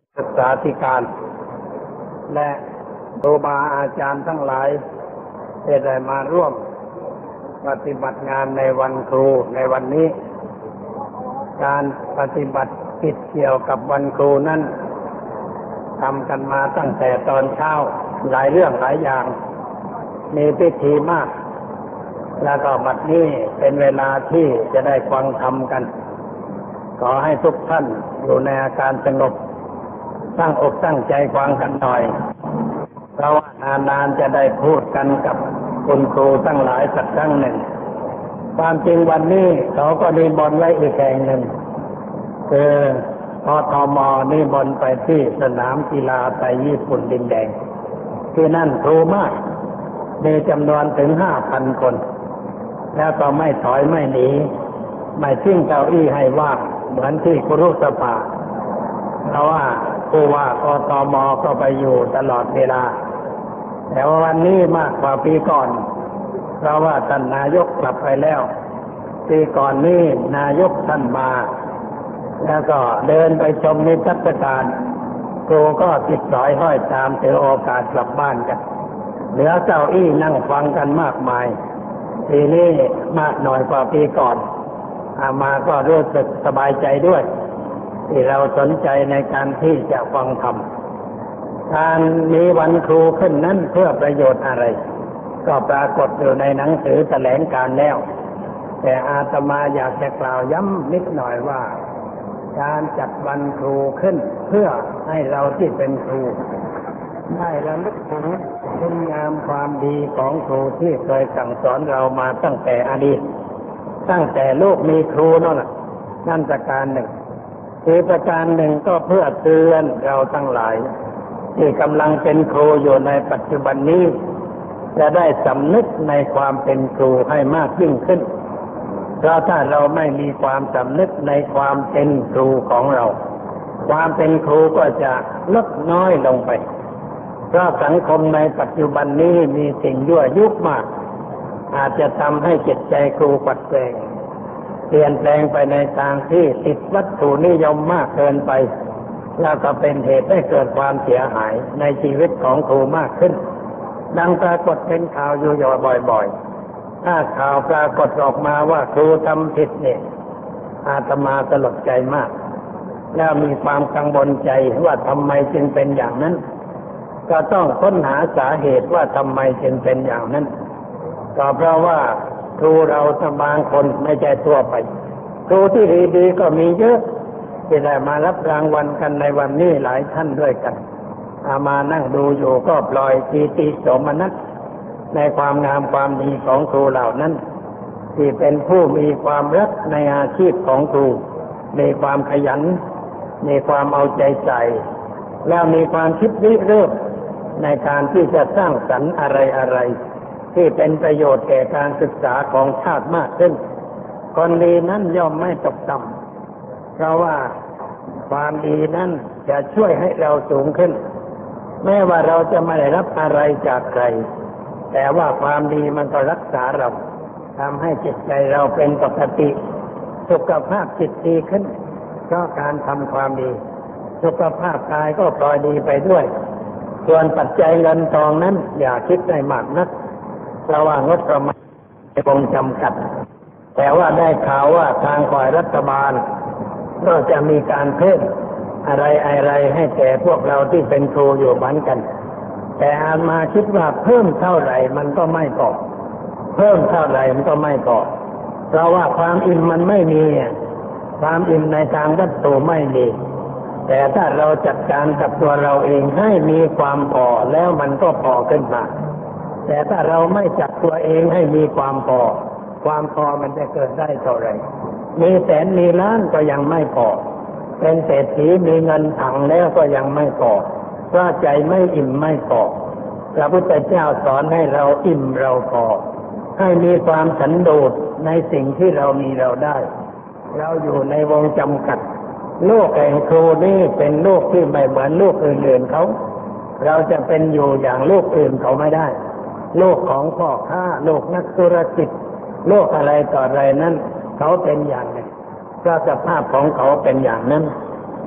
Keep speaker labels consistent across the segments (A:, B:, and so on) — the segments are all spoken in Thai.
A: ศึกษาธิการและครูบาอาจารย์ทั้งหลายที่ได้มาร่วมปฏิบัติงานในวันครูในวันนี้การปฏิบัติกิจเกี่ยวกับวันครูนั้นทำกันมาตั้งแต่ตอนเช้าหลายเรื่องหลายอย่างมีพิธีมากแล้วก็บัดนี้เป็นเวลาที่จะได้ฟังธรรมกันขอให้ทุกท่านอยู่ในอาการสงบตั้งอกตั้งใจฟังกันหน่อยเพราะว่านานๆจะได้พูดกันกับคุณครูตั้งหลายสักครั้งหนึ่งความจริงวันนี้เขาก็นิมนต์ไว้อีกแห่งหนึ่งคือพทม.นิมนต์ไปที่สนามกีฬาไทยญี่ปุ่นดินแดงที่นั่นครูมากมีจำนวนถึง 5,000 คนแล้วก็ไม่ถอยไม่หนีไม่ทิ้งเก้าอี้ให้ว่างเหมือนที่ครุสภาเพราะว่าผู้ว่ากทม.ก็ไปอยู่ตลอดเวลาแต่ว่าวันนี้มากกว่าปีก่อนเพราะว่าท่านนายกกลับไปแล้วปีก่อนนี้นายกท่านมาแล้วก็เดินไปชมนิทรรศการครูก็ติดสอยห้อยตามถือโอกาสกลับบ้านกันเหลือเก้าอี้นั่งฟังกันมากมายทีนี้มากหน่อยกว่าปีก่อนมาก็รู้สึกสบายใจด้วยที่เราสนใจในการที่จะฟังธรรมการมีวันครูขึ้นนั้นเพื่อประโยชน์อะไรก็ปรากฏอยู่ในหนังสือแถลงการแล้วแต่อาตมาอยากจะกล่าวย้ำนิดหน่อยว่าการจัดวันครูขึ้นเพื่อให้เราที่เป็นครูได้ระลึกถึงคุณงามความดีของครูที่เคยสั่งสอนเรามาตั้งแต่อดีตตั้งแต่ลูกมีครูนั่นประการหนึ่งอีกประการหนึ่งก็เพื่อเตือนเราทั้งหลายที่กำลังเป็นครูอยู่ในปัจจุบันนี้จะได้สำนึกในความเป็นครูให้มากยิ่งขึ้นเพราะถ้าเราไม่มีความสำนึกในความเป็นครูของเราความเป็นครูก็จะลดน้อยลงไปเพราะสังคมในปัจจุบันนี้มีสิ่งยั่วยุมากอาจจะทำให้จิตใจครูปัดแปลงเปลี่ยนแปลงไปในทางที่ติดวัตถุนิยมมากเกินไปแล้วก็เป็นเหตุให้เกิดความเสียหายในชีวิตของครูมากขึ้นดังปรากฏเป็นข่าวอยู่บ่อยๆถ้าข่าวปรากฏออกมาว่าครูทำผิดเนี่ยอาตมาสลดใจมากแล้วมีความกังวลใจว่าทำไมจึงเป็นอย่างนั้นก็ต้องค้นหาสาเหตุว่าทำไมจึงเป็นอย่างนั้นก็เพราะว่าครูเราบางคนไม่ใช่ทั่วไปครูที่ดีๆก็มีเยอะที่ได้มารับรางวัลกันในวันนี้หลายท่านด้วยกันมานั่งดูอยู่ก็ปล่อยปีติโสมนัสในความงามความดีของครูเหล่านั้นที่เป็นผู้มีความรักในอาชีพของครูมีความขยันมีความเอาใจใส่แล้วมีความคิดริเริ่มในการที่จะสร้างสรรค์อะไรที่เป็นประโยชน์แก่การศึกษาของชาติมากขึ้นคนดีนั้นย่อมไม่ตกต่ำเพราะว่าความดีนั้นจะช่วยให้เราสูงขึ้นแม้ว่าเราจะไม่ได้รับอะไรจากใครแต่ว่าความดีมันก็รักษาเราทำให้จิตใจเราเป็นปกติสุขภาพจิตดีขึ้นเพราะการทำความดีสุขภาพกายก็พลอยดีไปด้วยส่วนปัจจัยเงินทองนั้นอย่าคิดได้มากนักเพราะว่างบประมาณคงจำกัดแต่ว่าได้ข่าวว่าทางฝ่ายรัฐบาลก็จะมีการเพิ่มอะไรให้แก่พวกเราที่เป็นครูอยู่เหมือนกันแต่อาตมาคิดว่าเพิ่มเท่าไหร่มันก็ไม่พอเพิ่มเท่าไหร่มันก็ไม่พอเพราะว่าความอิ่มมันไม่มีความอิ่มในทางวัตถุไม่มีแต่ถ้าเราจัดการกับตัวเราเองให้มีความพอแล้วมันก็พอขึ้นมาแต่ถ้าเราไม่จัดตัวเองให้มีความพอมันจะเกิดได้เท่าไหร่มีแสนมีล้านก็ยังไม่พอเป็นเศรษฐีมีเงินถังแล้วก็ยังไม่พอเพราะใจไม่อิ่มไม่พอพระพุทธเจ้าสอนให้เราอิ่มเราพอให้มีความสันโดษในสิ่งที่เรามีเราได้เราอยู่ในวงจำกัดโลกแห่งครูนี่เป็นโลกที่ไม่เหมือนโลกอื่นๆเขาเราจะเป็นอยู่อย่างโลกอื่นเขาไม่ได้โลกของพ่อค้าโลกนักธุรกิจโลกอะไรต่ออะไรนั้นเขาเป็นอย่างหนึ่งก็สภาพของเขาเป็นอย่างนั้น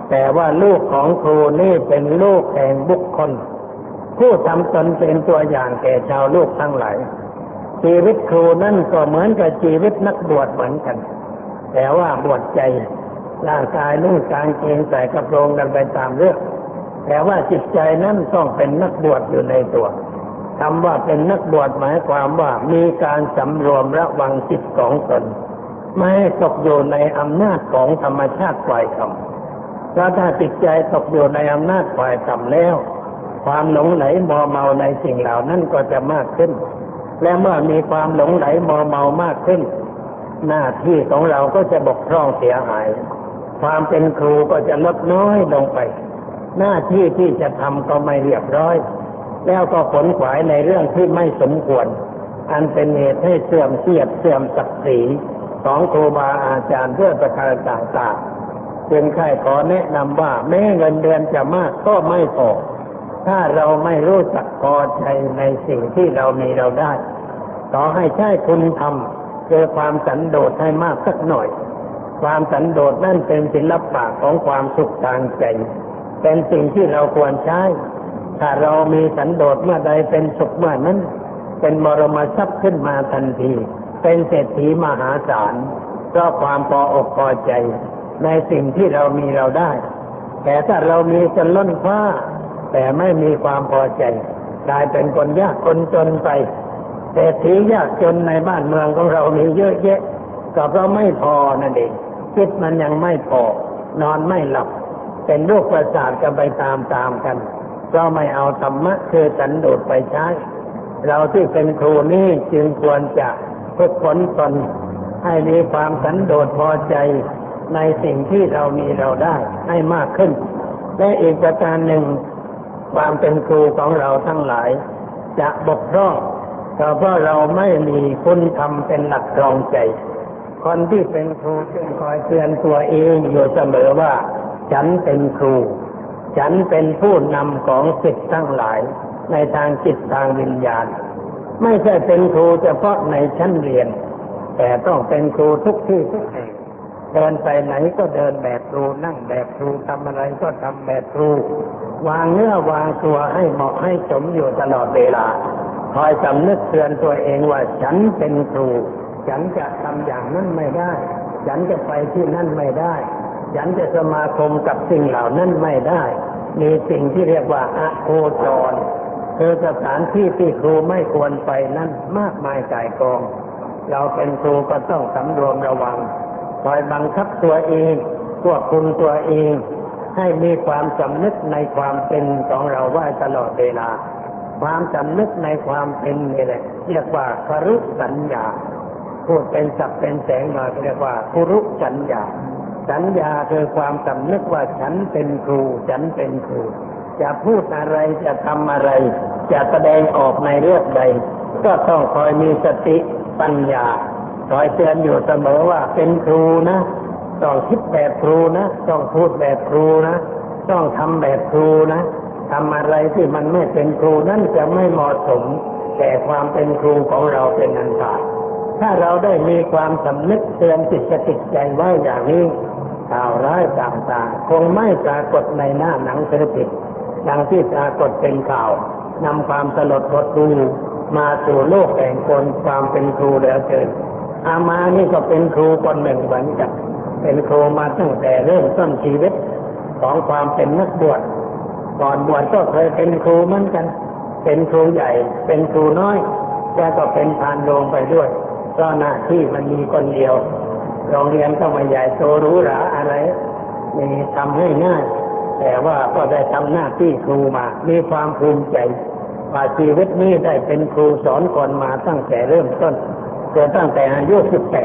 A: แต่ว่าลูกของครูนี่เป็นลูกแห่งบุคคลผู้ทำตนเป็นตัวอย่างแก่ชาวโลกทั้งหลายชีวิตครูนั่นก็เหมือนกับชีวิตนักบวชเหมือนกันแต่ว่าบวชใจร่างกายนุ่งกางเกงใส่กระโปรงกันไปตามเรื่องแต่ว่าจิตใจนั้นต้องเป็นนักบวชอยู่ในตัวคำว่าเป็นนักบวชหมายความว่ามีการสำรวมระวังจิตของตนไม่ให้ตกอยู่ในอำนาจของธรรมชาติฝ่ายต่ำเพราะถ้าจิตใจตกอยู่ในอำนาจฝ่ายต่ำแล้วความหลงไหลมัวเมาในสิ่งเหล่านั้นก็จะมากขึ้นและเมื่อมีความหลงไหลมัวเมามากขึ้นหน้าที่ของเราก็จะบกพร่องเสียหายความเป็นครูก็จะลดน้อยลงไปหน้าที่ที่จะทำก็ไม่เรียบร้อยแล้วก็ขนขวายในเรื่องที่ไม่สมควรอันเป็นเหตุให้เสื่อมเสียดเสื่อมศักดิ์ศรีของครูบาอาจารย์เพื่อประการต่างๆจึงใครขอแนะนำว่าแม้เงินเดือนจะมากก็ไม่พอถ้าเราไม่รู้จักพอใจในสิ่งที่เรามีเราได้ขอให้ใช้คุณธรรมคือความสันโดษให้มากสักหน่อยความสันโดษนั่นเป็นศิลปะของความสุขทางใจเป็นสิ่งที่เราควรใช้ถ้าเรามีสันโดษเมื่อใดเป็นสุขเมื่อนั้นเป็นบรมทรัพย์ขึ้นมาทันทีเป็นเศรษฐีมหาศาลเพราะความพออกพอใจในสิ่งที่เรามีเราได้แต่ถ้าเรามีจนล้นฟ้าแต่ไม่มีความพอใจกลายเป็นคนยากคนจนไปเศรษฐียากจนในบ้านเมืองของเรามีเยอะแยะก็เพราะไม่พอนั่นเองคิดมันยังไม่พอนอนไม่หลับเป็นโรคประสาทกันไปตามกันเพราะไม่เอาธรรมะคือสันโดษไปใช้เราที่เป็นครูนี่จึงควรจะฝึกฝนตนให้มีความสันโดษพอใจในสิ่งที่เรามีเราได้ให้มากขึ้นและอีกประการหนึ่งความเป็นครูของเราทั้งหลายจะบกพร่องก็เพราะเราไม่มีคุณธรรมเป็นหลักรองใจคนที่เป็นครูจึงคอยเตือนตัวเองอยู่เสมอว่าฉันเป็นครูฉันเป็นผู้นำของศิษย์ทั้งหลายในทางจิตทางวิญญาณไม่ใช่เป็นครูเฉพาะในชั้นเรียนแต่ต้องเป็นครูทุกที่ทุกแห่งเดินไปไหนก็เดินแบบครูนั่งแบบครูทำอะไรก็ทำแบบครูวางเนื้อวางตัวให้เหมาะให้สมอยู่ตลอดเวลาคอยสำนึกเตือนตัวเองว่าฉันเป็นครูฉันจะทำอย่างนั้นไม่ได้ฉันจะไปที่นั่นไม่ได้ฉันจะสมาคมกับสิ่งเหล่านั้นไม่ได้มีสิ่งที่เรียกว่าอโคจรคือสถานที่ที่ครูไม่ควรไปนั้นมากมายก่ายกองเราเป็นครูก็ต้องสำรวมระวังคอยบังคับตัวเองควบคุมตัวเองให้มีความสำนึกในความเป็นของเราไว้ตลอดเวลาความสำนึกในความเป็นนี่แหละเรียกว่าครุสัญญาพูดเป็นศัพท์เป็นแสงมาเรียกว่าครุสัญญาสัญญาคือความสำนึกว่าฉันเป็นครูฉันเป็นครูจะพูดอะไรจะทำอะไรจะแสดงออกในเรื่องใดก็ต้องคอยมีสติปัญญาคอยเตือนอยู่เสมอว่าเป็นครูนะต้องคิดแบบครูนะต้องพูดแบบครูนะต้องทำแบบครูนะทำอะไรที่มันไม่เป็นครูนั่นจะไม่เหมาะสมแก่ความเป็นครูของเราเป็นอันขาดถ้าเราได้มีความสำนึกเตือนจิตจิตใจไว้อย่างนี้ข่าวร้ายต่างๆคงไม่ปรากฏในหน้าหนังสือพิมพ์ดังที่ปรากฏเป็นข่าวนำความสลดหดหู่มาสู่โลกแห่งคนความเป็นครูเหลือเกินอามานี่ก็เป็นครูคนหนึ่งเหมือนกันเป็นครูมาตั้งแต่เริ่มต้นชีวิตของความเป็นนักบวชก่อนบวชก็เคยเป็นครูเหมือนกันเป็นครูใหญ่เป็นครูน้อยแต่ก็เป็นพานโรงไปด้วยเพราะหน้าที่มันมีคนเดียวโรงเรียนก็ไม่ใหญ่โตหรูหราอะไรมีทำให้ง่ายแต่ว่าก็ได้ทำหน้าที่ครูมามีความภูมิใจว่าชีวิตนี้ได้เป็นครูสอนคนมาตั้งแต่เริ่มต้นจนตั้งแต่อายุ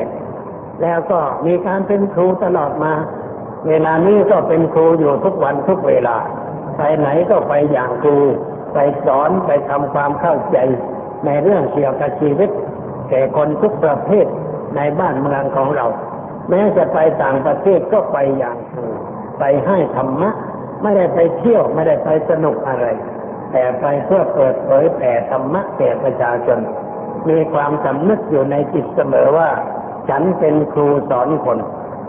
A: 18แล้วก็มีการเป็นครูตลอดมาเวลานี้ก็เป็นครูอยู่ทุกวันทุกเวลาไปไหนก็ไปอย่างครูไปสอนไปทำความเข้าใจในเรื่องเกี่ยวกับชีวิตแก่คนทุกประเภทในบ้านเมืองของเราแม้จะไปต่างประเทศก็ไปอย่างครูไปให้ธรรมะไม่ได้ไปเที่ยวไม่ได้ไปสนุกอะไรแต่ไปเพื่อเปิดเผยแผ่ธรรมะแก่ประชาชนมีความสำนึกอยู่ในจิตเสมอว่าฉันเป็นครูสอนคน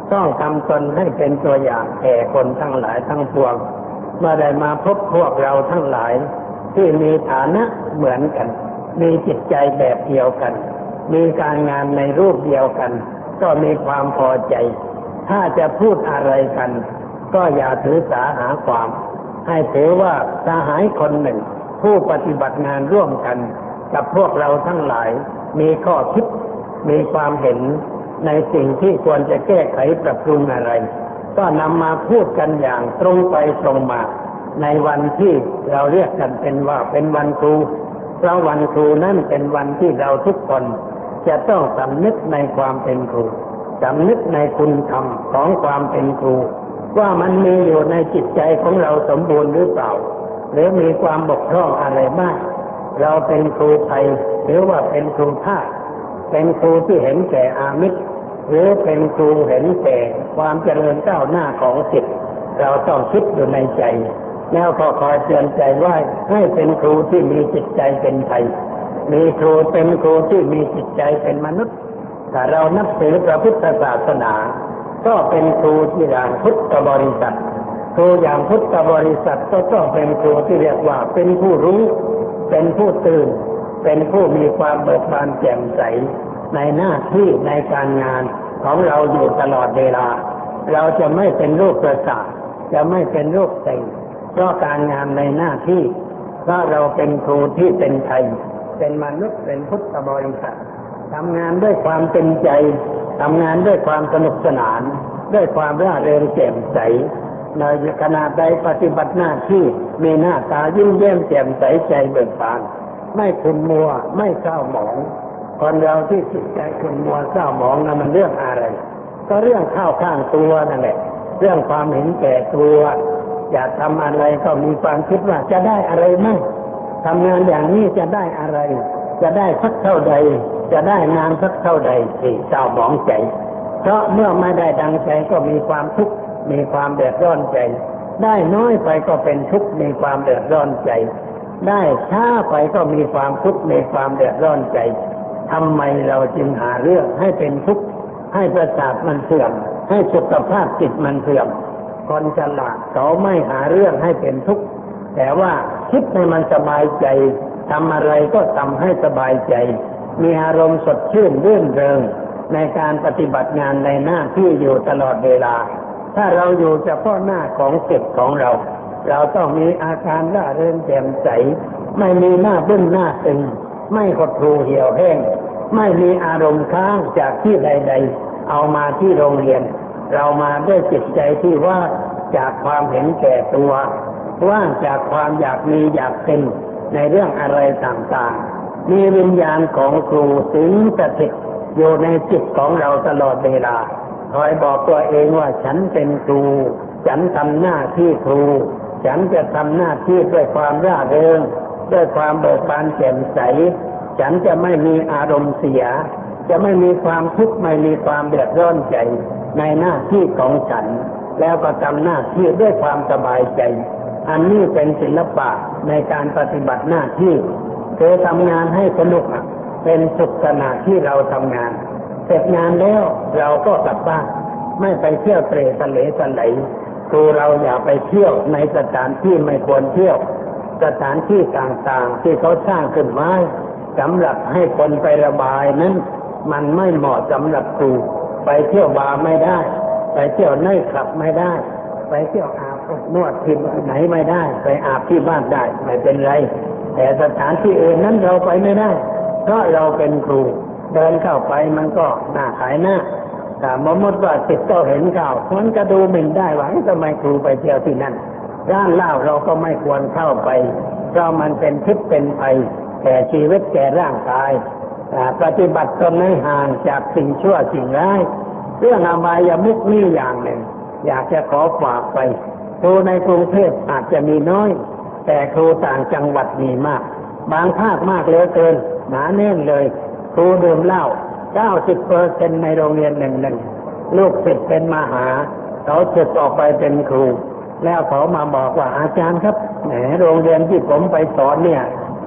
A: ต้องทำตนให้เป็นตัวอย่างแก่คนทั้งหลายทั้งปวงเมื่อได้มาพบพวกเราทั้งหลายที่มีฐานะเหมือนกันมีจิตใจแบบเดียวกันมีการงานในรูปเดียวกันก็มีความพอใจถ้าจะพูดอะไรกันก็อย่าถือสาหาความให้ถือว่าสหายคนหนึ่งผู้ปฏิบัติงานร่วมกันกับพวกเราทั้งหลายมีข้อคิดมีความเห็นในสิ่งที่ควรจะแก้ไขปรับปรุงอะไรก็นำมาพูดกันอย่างตรงไปตรงมาในวันที่เราเรียกกันเป็นวันครูเพราะวันครูนั้นเป็นวันที่เราทุกคนจะต้องสำนึกในความเป็นครูสำนึกในคุณธรรมของความเป็นครูว่ามันมีอยู่ในจิตใจของเราสมบูรณ์หรือเปล่าหรือมีความบกพร่องอะไรบ้างเราเป็นครูไทยหรือว่าเป็นครูท่าเป็นครูที่เห็นแก่อามิตรหรือเป็นครูเห็นแก่ความเจริญก้าวหน้าของศิษย์เราต้องคิดอยู่ในใจแล้วก็คอยเตือนใจว่าให้เป็นครูที่มีจิตใจเป็นไทยมีครูเป็นครูที่มีจิตใจเป็นมนุษย์ถ้าเรานับถือพระพุทธศาสนาก็เป็นครูที่อย่างพุทธบริษัทครูอย่างพุทธบริษัทก็ต้องเป็นครูที่เรียกว่าเป็นผู้รู้เป็นผู้ตื่นเป็นผู้มีความเบิกบานแจ่มใสในหน้าที่ในการงานของเราอยู่ตลอดเวลาเราจะไม่เป็นโรคประสาทจะไม่เป็นโรคเซ็งเพราะการงานในหน้าที่ถ้าเราเป็นครูที่เป็นไทยเป็นมนุษย์เป็นพุทธบริษัททำงานด้วยความเต็มใจทำงานด้วยความสนุกสนานด้วยความร่าเริงแจ่มใสในขณะใดปฏิบัติหน้าที่มีหน้าตายิ้มแย้มแจ่มใสใจเบิกบานไม่ขุ่นมัวไม่เศร้าหมองคนเราที่จิตใจขุ่นมัวเศร้าหมองนั้นมันเรื่องอะไรก็เรื่องเข้าข้างตัวนั่นแหละเรื่องความเห็นแก่ตัวอยากทำอะไรก็มีความคิดว่าจะได้อะไรมั่งทำงานอย่างนี้จะได้อะไรจะได้สักเท่าใดจะได้งานสักเท่าใดที่เศร้าหมองใจเพราะเมื่อไม่ได้ดังใจก็มีความทุกข์มีความเดือดร้อนใจได้น้อยไปก็เป็นทุกข์มีความเดือดร้อนใจได้ช้าไปก็มีความทุกข์มีความเดือดร้อนใจทำไมเราจึงหาเรื่องให้เป็นทุกข์ให้ประสาทมันเสื่อมให้สุขภาพจิตมันเสื่อมคนฉลาดเขาไม่หาเรื่องให้เป็นทุกข์แต่ว่าคิดให้มันสบายใจทำอะไรก็ทำให้สบายใจมีอารมณ์สดชื่นรื่นเริงในการปฏิบัติงานในหน้าที่อยู่ตลอดเวลาถ้าเราอยู่เฉพาะหน้าของจิตของเราเราต้องมีอาการร่าเริงแจ่มใสไม่มีหน้าบึ้งหน้าตึงไม่หดหู่เหี่ยวแห้งไม่มีอารมณ์ค้างจากที่ใดๆเอามาที่โรงเรียนเรามาด้วยจิตใจที่ว่าจากความเห็นแก่ตัวว่างจากความอยากมีอยากเป็นในเรื่องอะไรต่างๆมีวิญญาณของครูสิงสถิตอยู่ในจิตของเราตลอดเวลาคอยบอกตัวเองว่าฉันเป็นครูฉันทำหน้าที่ครูฉันจะทำหน้าที่ด้วยความร่าเริงด้วยความเบิกบานแจ่มใสฉันจะไม่มีอารมณ์เสียจะไม่มีความทุกข์ไม่มีความเดือดร้อนใจในหน้าที่ของฉันแล้วก็ทำหน้าที่ด้วยความสบายใจอันนี้เป็นศิลปะในการปฏิบัติหน้าที่คือทำงานให้สนุกเป็นสุขขณะที่เราทำงานเสร็จงานแล้วเราก็กลับบ้านไม่ไปเที่ยวเตร่ทะเลทลายครูเราอย่าไปเที่ยวในสถานที่ไม่ควรเที่ยวสถานที่ต่างๆที่เขาสร้างขึ้นมาสำหรับให้คนไประบายนั้นมันไม่เหมาะสำหรับครูไปเที่ยวบาร์ไม่ได้ไปเที่ยวไนท์คลับไม่ได้ไปเที่ยวอาบนวดที่ไหนไม่ได้ไปอาบที่บ้านได้ไม่เป็นไรแต่สถานที่อื่นนั้นเราไปไม่ได้เพราะเราเป็นครูเดินเข้าไปมันก็หน้าขายหน้าแต่สมมติว่าติดก็เห็นข่าวมันก็ดูหมิ่นได้ว่าทำไมครูไปเที่ยวที่นั่นร้านเหล้าเราก็ไม่ควรเข้าไปเพราะมันเป็นพิษเป็นภัยแก่ชีวิตแก่ร่างกายปฏิบัติตนให้ห่างจากสิ่งชั่วสิ่งร้ายเรื่องอบายมุขนี่อย่างหนึ่งอยากจะขอฝากไปครูในกรุงเทพอาจจะมีน้อยแต่ครูต่างจังหวัดมีมากบางภาคมากเหลือเกินหนาแน่นเลยครูดื่มเหล้า 90% ในโรงเรียนหนึ่งลูกศิษย์เป็นมหาเขาศึกออกไปเป็นครูแล้วเขามาบอกว่าอาจารย์ครับแหมโรงเรียนที่ผมไปสอนเนี่ย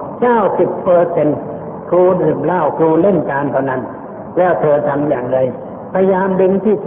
A: 90% ครูดื่มเหล้าครูเล่นการพนันแล้วเธอทำอย่างไรพยายามดึงที่สุด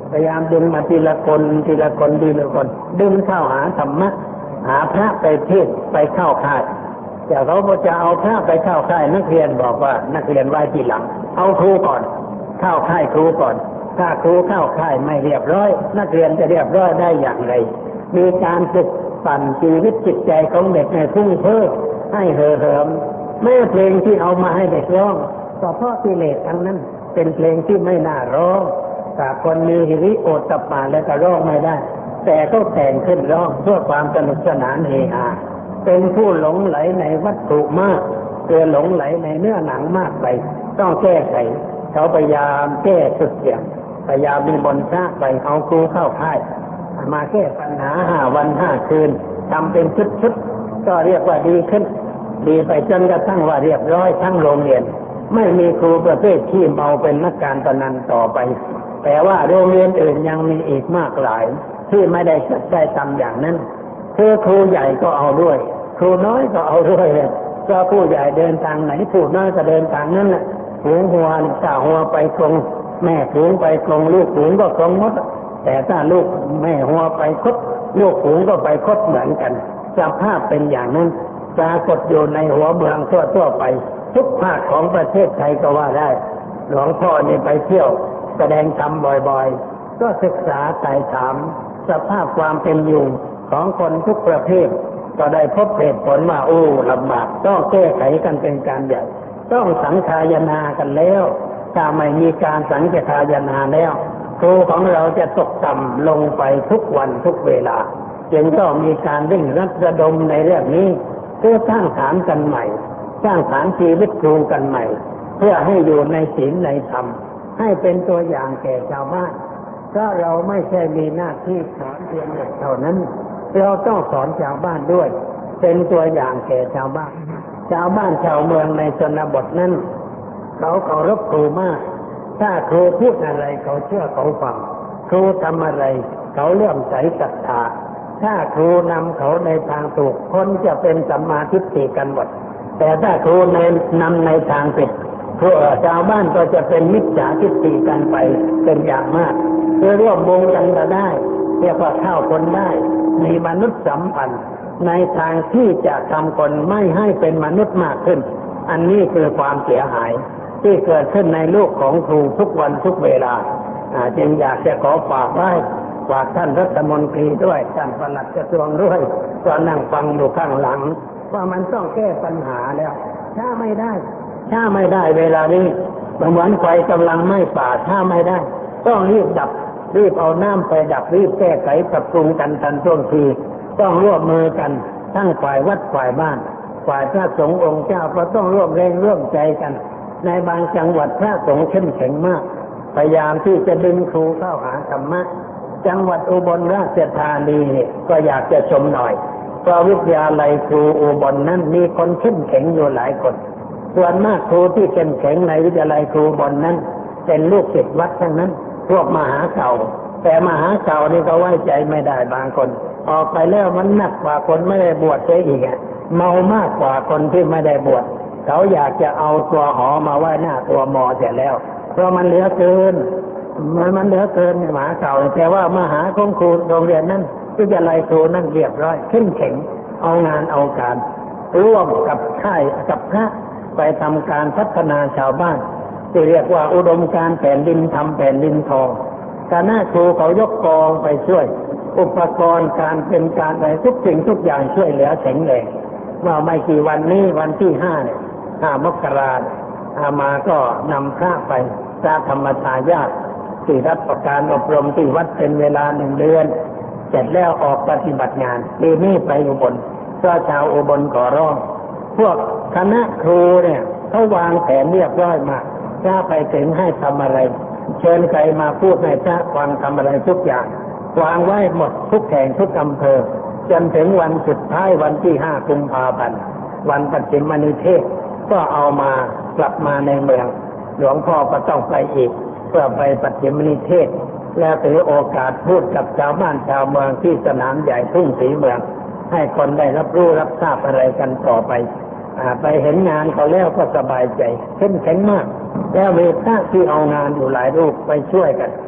A: พยายามดึงมาทีละคนทีละคนทีละคนดึงเข้าหาธรรมะหาพระไปเทศไปเข้าค่ายแต่เขาจะเอาพระไปเข้าค่ายนักเรียนบอกว่านักเรียนไว้ทีหลังเอาครูก่อนเข้าค่ายครูก่อนถ้าครูเข้าค่ายไม่เรียบร้อยนักเรียนจะเรียบร้อยได้อย่างไรมีการฝึกปั่นชีวิตจิตใจของเด็กในพุ่งเพ้อให้เห่อเหิมแม้เพลงที่เอามาให้เด็กร้องก็เพราะกิเลสทั้งนั้นเป็นเพลงที่ไม่น่าร้องแต่คนมีหิริโอตตัปปะแล้วก็ร้องไม่ได้แต่ก็แต่งขึ้นร้องเพื่อความสนุกสนานเฮฮาเป็นผู้หลงไหลในวัตถุมากหลงไหลในเนื้อหนังมากไปต้องแก้ไขเขาพยายามแก้สุดเสียงพยายามมีบนชาไปเอาครูเข้าค่ายมาแก้ปัญหา5 วัน 5 คืนทำเป็นชุดๆก็เรียกว่าดีขึ้นดีไปจนกระทั่งว่าเรียบร้อยทั้งโรงเรียนไม่มีครูประเภทที่เมาเป็นนักการพนันต่อไปแต่ว่าโรงเรียนอื่นยังมีอีกมากหลายที่ไม่ได้ทำอย่างนั้นคือครูใหญ่ก็เอาด้วยครูน้อยก็เอาด้วยก็ผู้ใหญ่เดินทางไหนผู้น้อยก็เดินทางนั้นแหละฝูงหัวจ่าหัวไปตรงแม่ฝูงไปตรงลูกฝูงก็ตรงหมดแต่ถ้าลูกแม่หัวไปคดลูกฝูงก็ไปคดเหมือนกันสภาพเป็นอย่างนั้นปรากฏอยู่ในหัวเมืองทั่วไปทุกภาคของประเทศไทยก็ว่าได้หลวงพ่อนี่ไปเที่ยวแสดงธรรมบ่อยๆก็ศึกษาไต่ถามสภาพความเป็นอยู่ของคนทุกประเภทก็ได้พบเหตุผลว่าโอ้ลำบากต้องแก้ไขกันเป็นการใหญ่ต้องสังฆายนากันแล้วถ้าไม่มีการสังฆายนาแล้วครูของเราจะตกต่ำลงไปทุกวันทุกเวลาจึงต้องมีการเร่งรัดระดมในเรื่องนี้เพื่อสร้างฐานกันใหม่สร้างฐานชีวิตครูกันใหม่เพื่อให้อยู่ในศีลในธรรมให้เป็นตัวอย่างแก่ชาวบ้านก็เราไม่ใช่มีหน้าที่สอนเพียงเด็กเท่านั้นเราต้องสอนชาวบ้านด้วยเป็นตัวอย่างแก่ชาวบ้านชาวบ้านชาวเมืองในชนบทนั้นเขาเคารพครูมากถ้าครูพูดอะไรเขาเชื่อเขาฟังครูทำอะไรเขาเลื่อมใสศรัทธาถ้าครูนำเขาในทางถูกคนจะเป็นสัมมาทิฏฐิกันหมดแต่ถ้าครูนำในทางผิดพวกชาวบ้านก็จะเป็นมิจฉาทิฏฐิกันไปเป็นอย่างมากเพื่อร่วมวงกันก็ได้เรียกว่าเข้าคนได้มีมนุษย์สัมพันธ์ในทางที่จะทำคนไม่ให้เป็นมนุษย์มากขึ้นอันนี้คือความเสียหายที่เกิดขึ้นในลูกของครูทุกวันทุกเวลาจึงอยากจะขอฝากไว้ฝากท่านรัฐมนตรีด้วยท่านปลัดกระทรวงด้วยก็นั่งฟังอยู่ข้างหลังว่ามันต้องแก้ปัญหาแล้วถ้าไม่ได้เวลานี้เหมือนไฟกำลังไหม้ป่าถ้าไม่ได้ต้องรีบดับรีบเอาน้ำไปดับรีบแก้ไขปรับปรุงกันทันท่วงทีต้องร่วมมือกันทั้งฝ่ายวัดฝ่ายบ้านฝ่ายพระสงฆ์องค์เจ้าก็ต้องร่วมแรงร่วมใจกันในบางจังหวัดพระสงฆ์เข้มแข็งมากพยายามที่จะดึงครูเข้าหาธรรมะจังหวัดอุบลราชธานีก็อยากจะชมหน่อยเพราะวิทยาลัยครูอุบลนั้นมีคนเข้มแข็งอยู่หลายคนส่วนมากครูที่เข้มแข็งในวิทยาลัยครูอุบลนั้นเป็นลูกศิษย์วัดทั้งนั้นพวกมหาเก่าแต่มหาเก่านี่ก็ไว้ใจไม่ได้บางคนออกไปแล้วมันหนักกว่าคนไม่ได้บวชเสียอีกเมามากกว่าคนที่ไม่ได้บวชเขาอยากจะเอาตัวหอมาไว้หน้าตัวมอเสร็จแล้วเพราะมันเหลือเกินมันเหลือเกินมหาเก่าแต่ว่ามหาของครูโรงเรียนนั้นวิทยาลัยครูนั่นเรียบร้อยเข้มแข็งเอางานเอาการร่วมกับค่ายกับพระไปทำการพัฒนาชาวบ้านที่เรียกว่าอุดมการณ์แผ่นดินทำแผ่นดินทองคณะครูเขายกกองไปช่วยอุปกรณ์การเป็นการอะไรทุกสิ่งทุกอย่างช่วยเหลือแข็งแรงว่าไม่กี่วันนี้วันที่5 มกราคมมาก็นำพระไปพระธรรมทายาทที่รับประการอบรมที่วัดเป็นเวลา1 เดือนเสร็จแล้วออกปฏิบัติงานปีนี้ไปอุบลก็ชาวอุบลขอร้องพวกคณะครูเนี่ยเขาวางแผนเรียบร้อยมาถ้าไปถึงให้ทำอะไรเชิญใครมาพูดให้พระฟังทำอะไรทุกอย่างวางไว้หมดทุกแห่งทุกอำเภอจนถึงวันสุดท้ายวันที่5 กุมภาพันธ์วันปัจฉิมนิเทศก็เอามากลับมาในเมืองหลวงพ่อก็ต้องไปอีกเพื่อไปปัจฉิมนิเทศแล้วถือโอกาสพูดกับชาวบ้านชาวเมืองที่สนามใหญ่ทุ่งศรีเมืองให้คนได้รับรู้รับทราบอะไรกันต่อไปไปเห็นงานเขาแล้วก็สบายใจเข้มแข็งมากแล้วมีพระที่เอางานอยู่หลายรูปไปช่วยกัน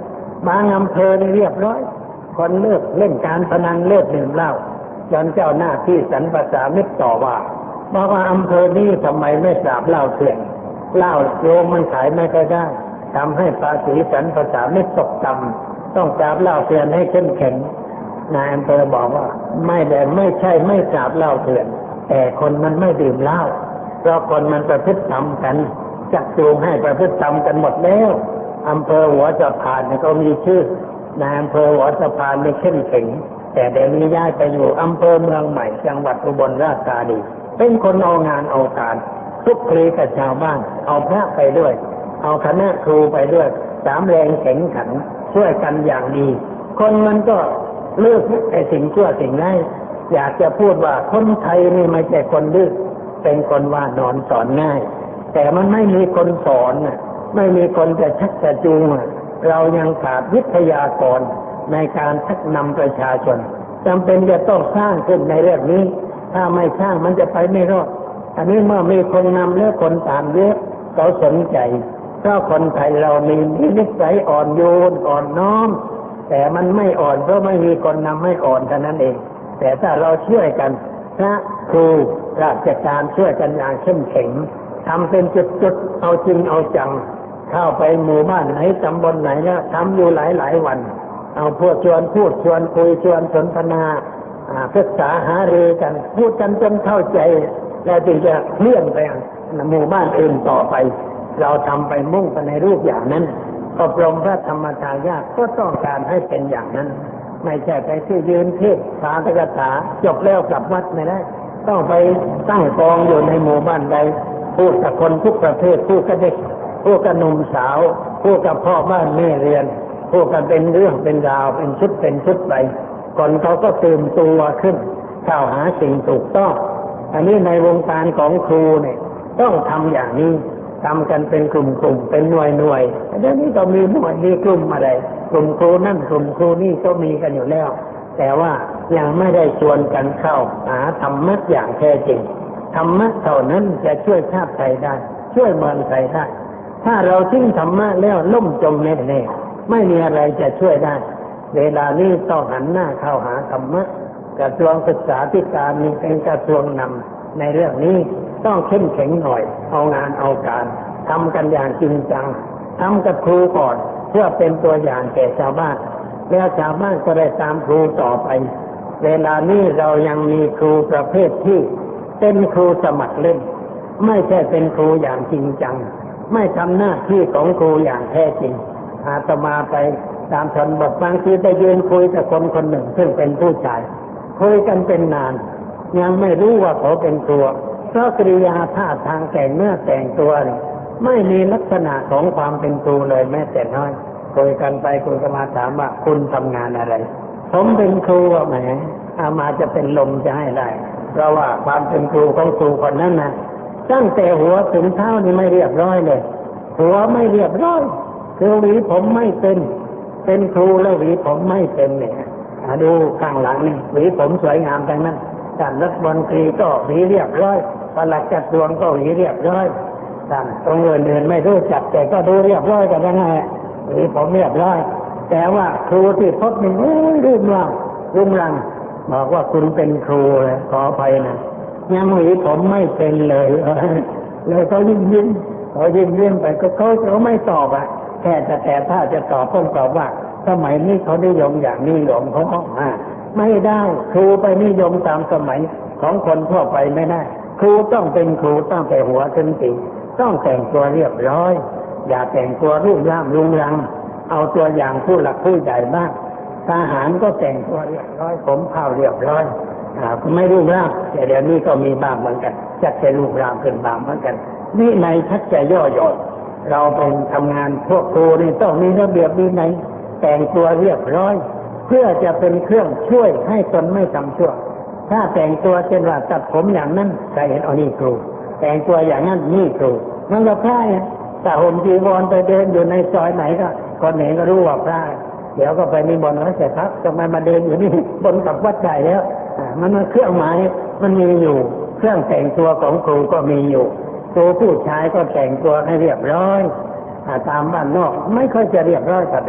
A: บางอำเภอนี่เรียบร้อยคนเลิกเล่นการพนันเลิกดื่มเหล้าจนเจ้าหน้าที่สรรพสามิตต่อว่าบอกว่าอำเภอนี้ทำไมไม่ปราบเหล้าเถื่อนเหล้าโยมมันขายไม่ค่อยได้ทำให้ภาษีสรรพสามิตตกต่ำต้องปราบเหล้าเถื่อนให้เข้มแข็งนายอำเภอบอกว่าไม่ใช่ไม่ปราบเหล้าเถื่อนแต่คนมันไม่ดื่มเหล้าเพราะคนมันประพฤติธรรมกันจักจูงให้ประพฤติธรรมกันหมดแล้วอำเภอหัวสะพานก็มีชื่อนายอำเภอหัวสะพานไม่เข้มแข็งแต่เดี๋ยวนี้ย้ายไปอยู่อำเภอเมืองใหม่จังหวัดอุบลราชธานีเป็นคนเอางานเอาการคลุกคลีกับชาวบ้านเอาพระไปด้วยเอาคณะครูไปด้วยสามแรงแข็งขันช่วยกันอย่างดีคนมันก็เลิกไอ้สิ่งชั่วสิ่งร้ายอยากจะพูดว่าคนไทยนี่ไม่ใช่คนดื้อเป็นคนว่านอนสอนง่ายแต่มันไม่มีคนสอนไม่มีคนจะชักจะจูงเรายังขาดวิทยากรในการชักนำประชาชนจำเป็นจะต้องสร้างขึ้นในเรื่องนี้ถ้าไม่สร้างมันจะไปไม่รอดอันนี้เมื่อมีคนนำแล้วคนตามเยอะเขาสนใจเพราะคนไทยเรามีนิสัยอ่อนโยนอ่อนน้อมแต่มันไม่อ่อนเพราะไม่มีคนนำให้อ่อนเท่านั้นเองแต่ถ้าเราช่วยกันพระครูราชการช่วยกันอย่างเข้มแข็งทำเป็นจุดๆเอาจริงเอาจังเข้าไปหมู่บ้านไหนตำบลไหนแล้วทำอยู่หลายวันเอาพวกชวนพูดชวนคุยชวนสนทนาปรึกษาหารือกันพูดกันจนเข้าใจแล้วจึงจะเลื่อนไปหมู่บ้านอื่นต่อไปเราทำไปมุ่งไปในรูปอย่างนั้นอบรมพระธรรมทายาทก็ต้องการให้เป็นอย่างนั้นไม่ใช่ไปที่ยืนเทศสาธกถาจบแล้วกลับวัดไม่ได้ต้องไปตั้งกองอยู่ในหมู่บ้านใดพูดกับคนทุกประเภทพูดกับเด็กพูดกับหนุ่มสาวพูดกับพ่อบ้านแม่เรือนพูดกันเป็นเรื่องเป็นราวเป็นชุดไปคนเขาก็ตื่นตัวขึ้นเข้าหาสิ่งถูกต้องอันนี้ในวงการของครูเนี่ยต้องทำอย่างนี้ทำกันเป็นกลุ่มเป็นหน่วยเดี๋ยวนี้ก็มีหน่วยมีกลุ่มอะไรกลุ่มครูนั่นกลุ่มครูนี่ก็มีกันอยู่แล้วแต่ว่ายังไม่ได้ชวนกันเข้าหาธรรมะอย่างแท้จริงธรรมะเท่านั้นจะช่วยชาติไทยได้ช่วยเมืองไทยได้ถ้าเราทิ้งธรรมะแล้วล่มจมแน่ๆไม่มีอะไรจะช่วยได้เวลานี้ต้องหันหน้าเข้าหาธรรมะกระทรวงศึกษาธิการมีเป็นกระทรวงนำในเรื่องนี้ต้องเข้มแข็งหน่อยเอางานเอาการทำกันอย่างจริงจังทำกับครูก่อนเพื่อเป็นตัวอย่างแก่ชาวบ้านแล้วชาวบ้านก็ได้ตามครูต่อไปเวลานี้เรายังมีครูประเภทที่เป็นครูสมัครเล่นไม่ใช่เป็นครูอย่างจริงจังไม่ทำหน้าที่ของครูอย่างแท้จริงอาตมาไปตามชนบทบางทีไปยืนคุยกับคนหนึ่งซึ่งเป็นผู้ชายคุยกันเป็นนานยังไม่รู้ว่าเขาเป็นครูเพราะกริยาท่าทางแต่งเนื้อแต่งตัวไม่มีลักษณะของความเป็นครูเลยแม้แต่น้อยคุยกันไปคุยกันมาถามว่าคุณทำงานอะไรผมเป็นครูแหมอามาจะเป็นลมจะให้ได้เพราะว่าความเป็นครูของครูคนนั้นนะตั้งแต่หัวถึงเท้านี่ไม่เรียบร้อยเลยหัวไม่เรียบร้อยคือหวีผมไม่เป็นครูแล้วหวีผมไม่เป็นเนี่ยดูข้างหลังนี่หวีผมสวยงามทั้งนั้นท่านรัฐมนตรีก็หวีเรียบร้อยปลัดกระทรวงก็หวีเรียบร้อยท่านตรงเงินไม่รู้จักแต่ก็ดูเรียบร้อยกันยังไงหวีผมเรียบร้อยแต่ว่าครูที่พบนี่รุ่มรังบอกว่าคุณเป็นครูเลยขออภัยนะยังหวีผมไม่เป็นเลยเลยเขายิ้มเขายิ้มไปก็เขาไม่ตอบแต่ถ้าจะตอบต้องตอบว่าสมัยนี้เขานิยมอย่างนี้หลงเขาไม่ได้ครูไปนิยมตามสมัยของคนทั่วไปไม่ได้ครูต้องเป็นครูตั้งแต่หัวจนตีต้องแต่งตัวเรียบร้อยอย่าแต่งตัวรุ่มร่ามรุงรังเอาตัวอย่างผู้หลักผู้ใหญ่บ้างทหารก็แต่งตัวเรียบร้อยผมเผาเรียบร้อยไม่รุ่มร่ามแต่เดี๋ยวนี้ก็มีบ้างเหมือนกันจะรุ่มร่ามขึ้นบ้างเหมือนกันวินัยชักจะย่อหย่อนเราเป็นทำงานพวกครูนี่ต้องมีระเบียบวินัยแต่งตัวเรียบร้อยเพื่อจะเป็นเครื่องช่วยให้ตนไม่ทำชั่วถ้าแต่งตัวเช่นว่าตัดผมอย่างนั้นใครเห็นนี่ครูแต่งตัวอย่างนั้นนี่ครูมันก็พระแต่ห่มจีวรไปเดินอยู่ในซอยไหนก็คนเห็นก็รู้ว่าพระเดี๋ยวก็ไปนิมนต์แล้วเสร็จครับทำไมมาเดินอยู่นี่บนกับวัดใหญ่แล้วมันเครื่องหมายมันมีอยู่เครื่องแต่งตัวของครูก็มีอยู่ครูผู้ชายก็แต่งตัวให้เรียบร้อยตามบ้านนอกไม่ค่อยจะเรียบร้อยเท่าไหร่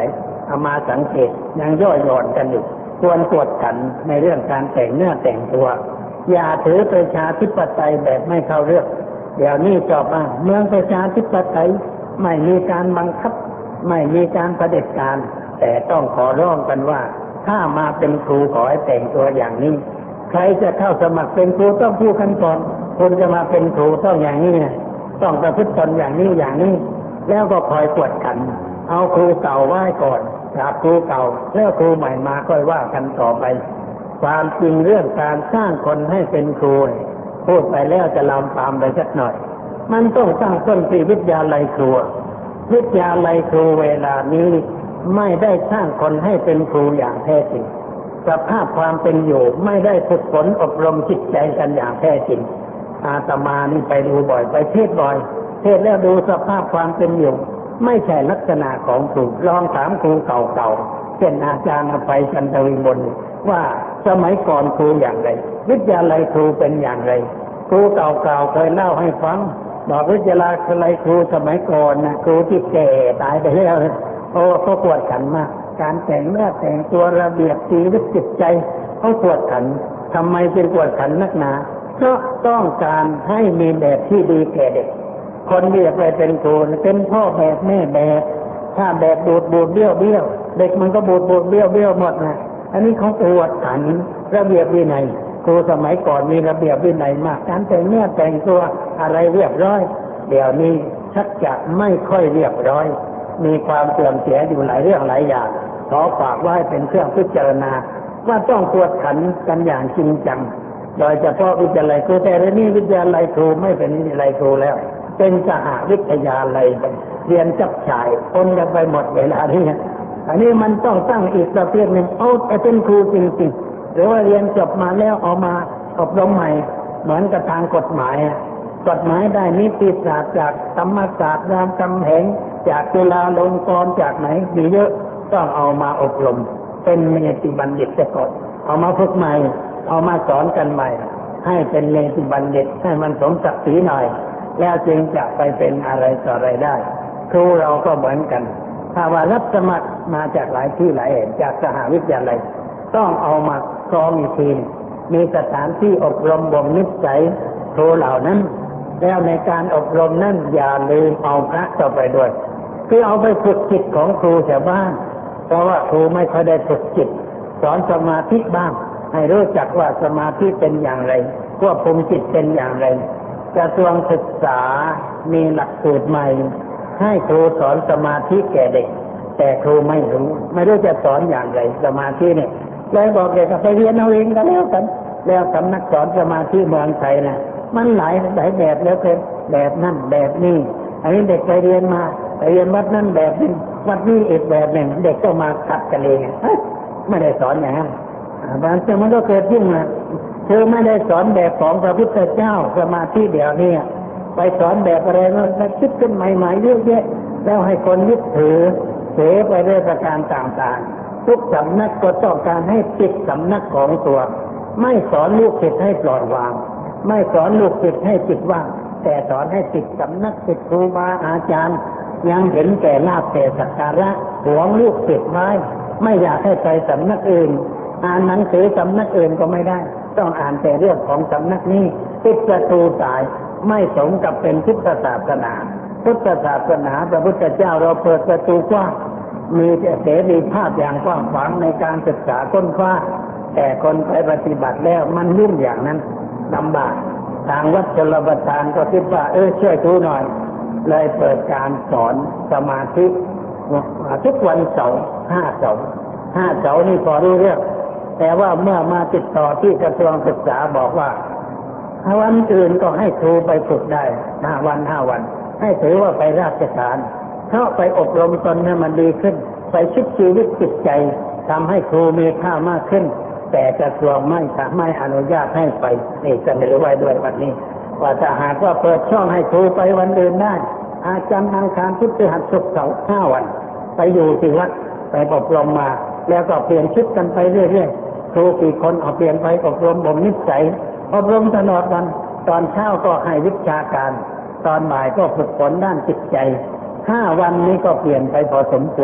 A: เอามาสังเกตยังย่อหย่อนกันอยู่ควรกวดขันในเรื่องการแต่งเนื้อแต่งตัวอย่าถือประชาธิปไตยแบบไม่เข้าเรื่องเดี๋ยวนี้จบมาเมืองประชาธิปไตยไม่มีการบังคับไม่มีการเผด็จการแต่ต้องขอร้องกันว่าถ้ามาเป็นครูขอให้แต่งตัวอย่างนี้ใครจะเข้าสมัครเป็นครูต้องพูดกันก่อนคุณจะมาเป็นครูต้องอย่างนี้นะต้องประพฤติตนอย่างนี้อย่างนี้แล้วก็คอยกวดขันเอาครูเก่าไว้ก่อนกราบครูเก่าแล้วครูใหม่มาค่อยว่ากันต่อไปความจริงเรื่องการสร้างคนให้เป็นครูพูดไปแล้วจะลามปามไปสักหน่อยมันต้องสร้างต้นที่วิทยาลัยครูวิทยาลัยครูเวลานี้ไม่ได้สร้างคนให้เป็นครูอย่างแท้จริงสภาพความเป็นอยู่ไม่ได้ฝึกฝนอบรมจิตใจกันอย่างแท้จริงอาตมานี่ไปดูบ่อยไปเทศบ่อยเทศแล้วดูสภาพความเป็นอยู่ไม่ใช่ลักษณะของครูลองถามครูเก่าๆเช่นอาจารย์อภัยจันทวิมลว่าสมัยก่อนครูอย่างไรวิทยาลัยครูเป็นอย่างไรครูเก่าๆเคยเล่าให้ฟังบอกวิทยาลัยครูสมัยก่อนนะครูที่แก่ตายไปแล้วโอ้เขากวดขันมากการแต่งเนื้อแต่งตัวระเบียบชีวิตจิตใจเขากวดขันทำไมเป็นกวดขันนักหนาเพราะต้องการให้มีแบบที่ดีแก่เด็กคนที่จะไปเป็นครูเป็นพ่อแบบแม่แบบถ้าแบบบูดเบี้ยวเด็กมันก็บูดเบี้ยวหมดนะอันนี้เขากวดขันระเบียบวินัยครูสมัยก่อนมีระเบียบวินัยมากการแต่งเนื้อแต่งตัวอะไรเรียบร้อยเดี๋ยวนี้ชักจะไม่ค่อยเรียบร้อยมีความเสื่อมเสียอยู่หลายเรื่องหลายอย่างขอฝากไว้เป็นเครื่องพิจารณาว่าต้องกวดขันกันอย่างจริงจังโดยเฉพาะวิทยาลัยครูแต่ในนี้วิทยาลัยครูไม่เป็นวิทยาลัยครูแล้วเป็นสหวิทยาลัยเรียนจับฉ่ายคนจะไปหมดเวลาที่นี่อันนี้มันต้องตั้งอีกประเภทหนึ่งเอาแต่เป็นครูจริงๆหรือว่าเรียนจบมาแล้วเอามาอบรมใหม่เหมือนกับทางกฎหมายได้นิติศาสตร์จากธรรมศาสตร์รามคำแหงจากจุฬาลงกรณ์จากไหนมีเยอะต้องเอามาอบรมเป็นเนติบัณฑิตแต่ก่อนเอามาฝึกใหม่เอามาสอนกันใหม่ให้เป็นเนติบัณฑิตให้มันสมศักดิ์ศรีหน่อยแล้วจึงจะไปเป็นอะไรต่ออะไรได้ครูเราก็เหมือนกันถ้าว่ารับสมัครมาจากหลายที่หลายแห่งจากสหวิทยาลัยต้องเอามากรองอีกทีมีสถานที่อบรมบ่มนิสัยครูเหล่านั้นแล้วในการอบรมนั้นอย่าลืมเอาพระต่อไปด้วยคือเอาไปฝึกจิตของครูชาวบ้านเพราะว่าครูไม่ค่อยได้ฝึกจิตสอนสมาธิบ้างให้รู้จักว่าสมาธิเป็นอย่างไรควบคุมจิตเป็นอย่างไรกระทรวงศึกษามีหลักสูตรใหม่ให้ครูสอนสมาธิแก่เด็กแต่ครูไม่รู้จะสอนอย่างไรสมาธิเนี่ยเลยบอกเด็กไปเรียนเอาเองก็แล้วกันแล้วสำนักสอนสมาธิเมืองไทยนะมันหลายแบบแล้วเป็นแบบนั่นแบบนี้อันนี้เด็กไปเรียนมาไปเรียนวัดนั่นแบบนึงวัดนี้อีกแบบหนึ่งเด็กก็มาขัดกันเองไม่ได้สอนอย่างนั้นบางทีมันก็เกิดขึ้นมาเธอไม่ได้สอนแบบของพระพุทธเจ้าสมาธิเดี๋ยวนี้ไปสอนแบบอะไรมันคิดขึ้นใหม่ๆเยอะแยะแล้วให้คนยึดถือเสไปด้วยประการต่างๆทุกสำนักก็ต้องการให้ปิดสำนักของตัวไม่สอนลูกศิษย์ให้ปล่อยวางไม่สอนลูกศิษย์ให้จิตว่างแต่สอนให้ติดสำนักติดครูบาอาจารย์ยังเห็นแก่ลาภแต่สักการะหวงลูกศิษย์ไว้ไม่อยากให้ไปสำนักอื่นอ่านหนังสือสำนักอื่นก็ไม่ได้ต้องอ่านแต่เรื่องของสำนักนี้ปิดประตูตายไม่สมกับเป็นพุทธศาสนาพุทธศาสนาพระพุทธเจ้าเราเปิดประตูกว้างมีเสรีภาพอย่างกว้างขวางในการศึกษาค้นคว้าแต่คนไปปฏิบัติแล้วมันยุ่งอย่างนั้นลำบากทางวัดชลประทานก็คิดว่าช่วยครูหน่อยเลยเปิดการสอนสมาธิทุกวันเสาร์5 เสาร์นี่พอรู้เรื่องแต่ว่าเมื่อมาติดต่อที่กระทรวงศึกษาบอกว่าวันอื่นก็ให้ครูไปฝึกได้5 วันให้ถือว่าไปราชการเพราะไปอบรมตนให้มันดีขึ้นไปชิดชีวิตจิตใจทำให้ครูมีค่ามากขึ้นแต่กระทรวงไม่อนุญาตให้ไปนี่เสนอไว้ด้วยวันนี้ว่าถ้าหากว่าเปิดช่องให้ครูไปวันอื่นได้อาจารย์อังคารพุธพฤหัสศุกร์เสาร์5 วันไปอยู่ที่วัดไปอบรมมาแล้วก็เปลี่ยนชุดกันไปเรื่อยๆครูกี่คนเอาเปลี่ยนไปอบรมบ่มนิสัยอบรมตลอดวันตอนเช้าก็ให้วิชาการตอนบ่ายก็ฝึกฝนด้านจิตใจ5 วันนี้ก็เปลี่ยนไปพอสมควร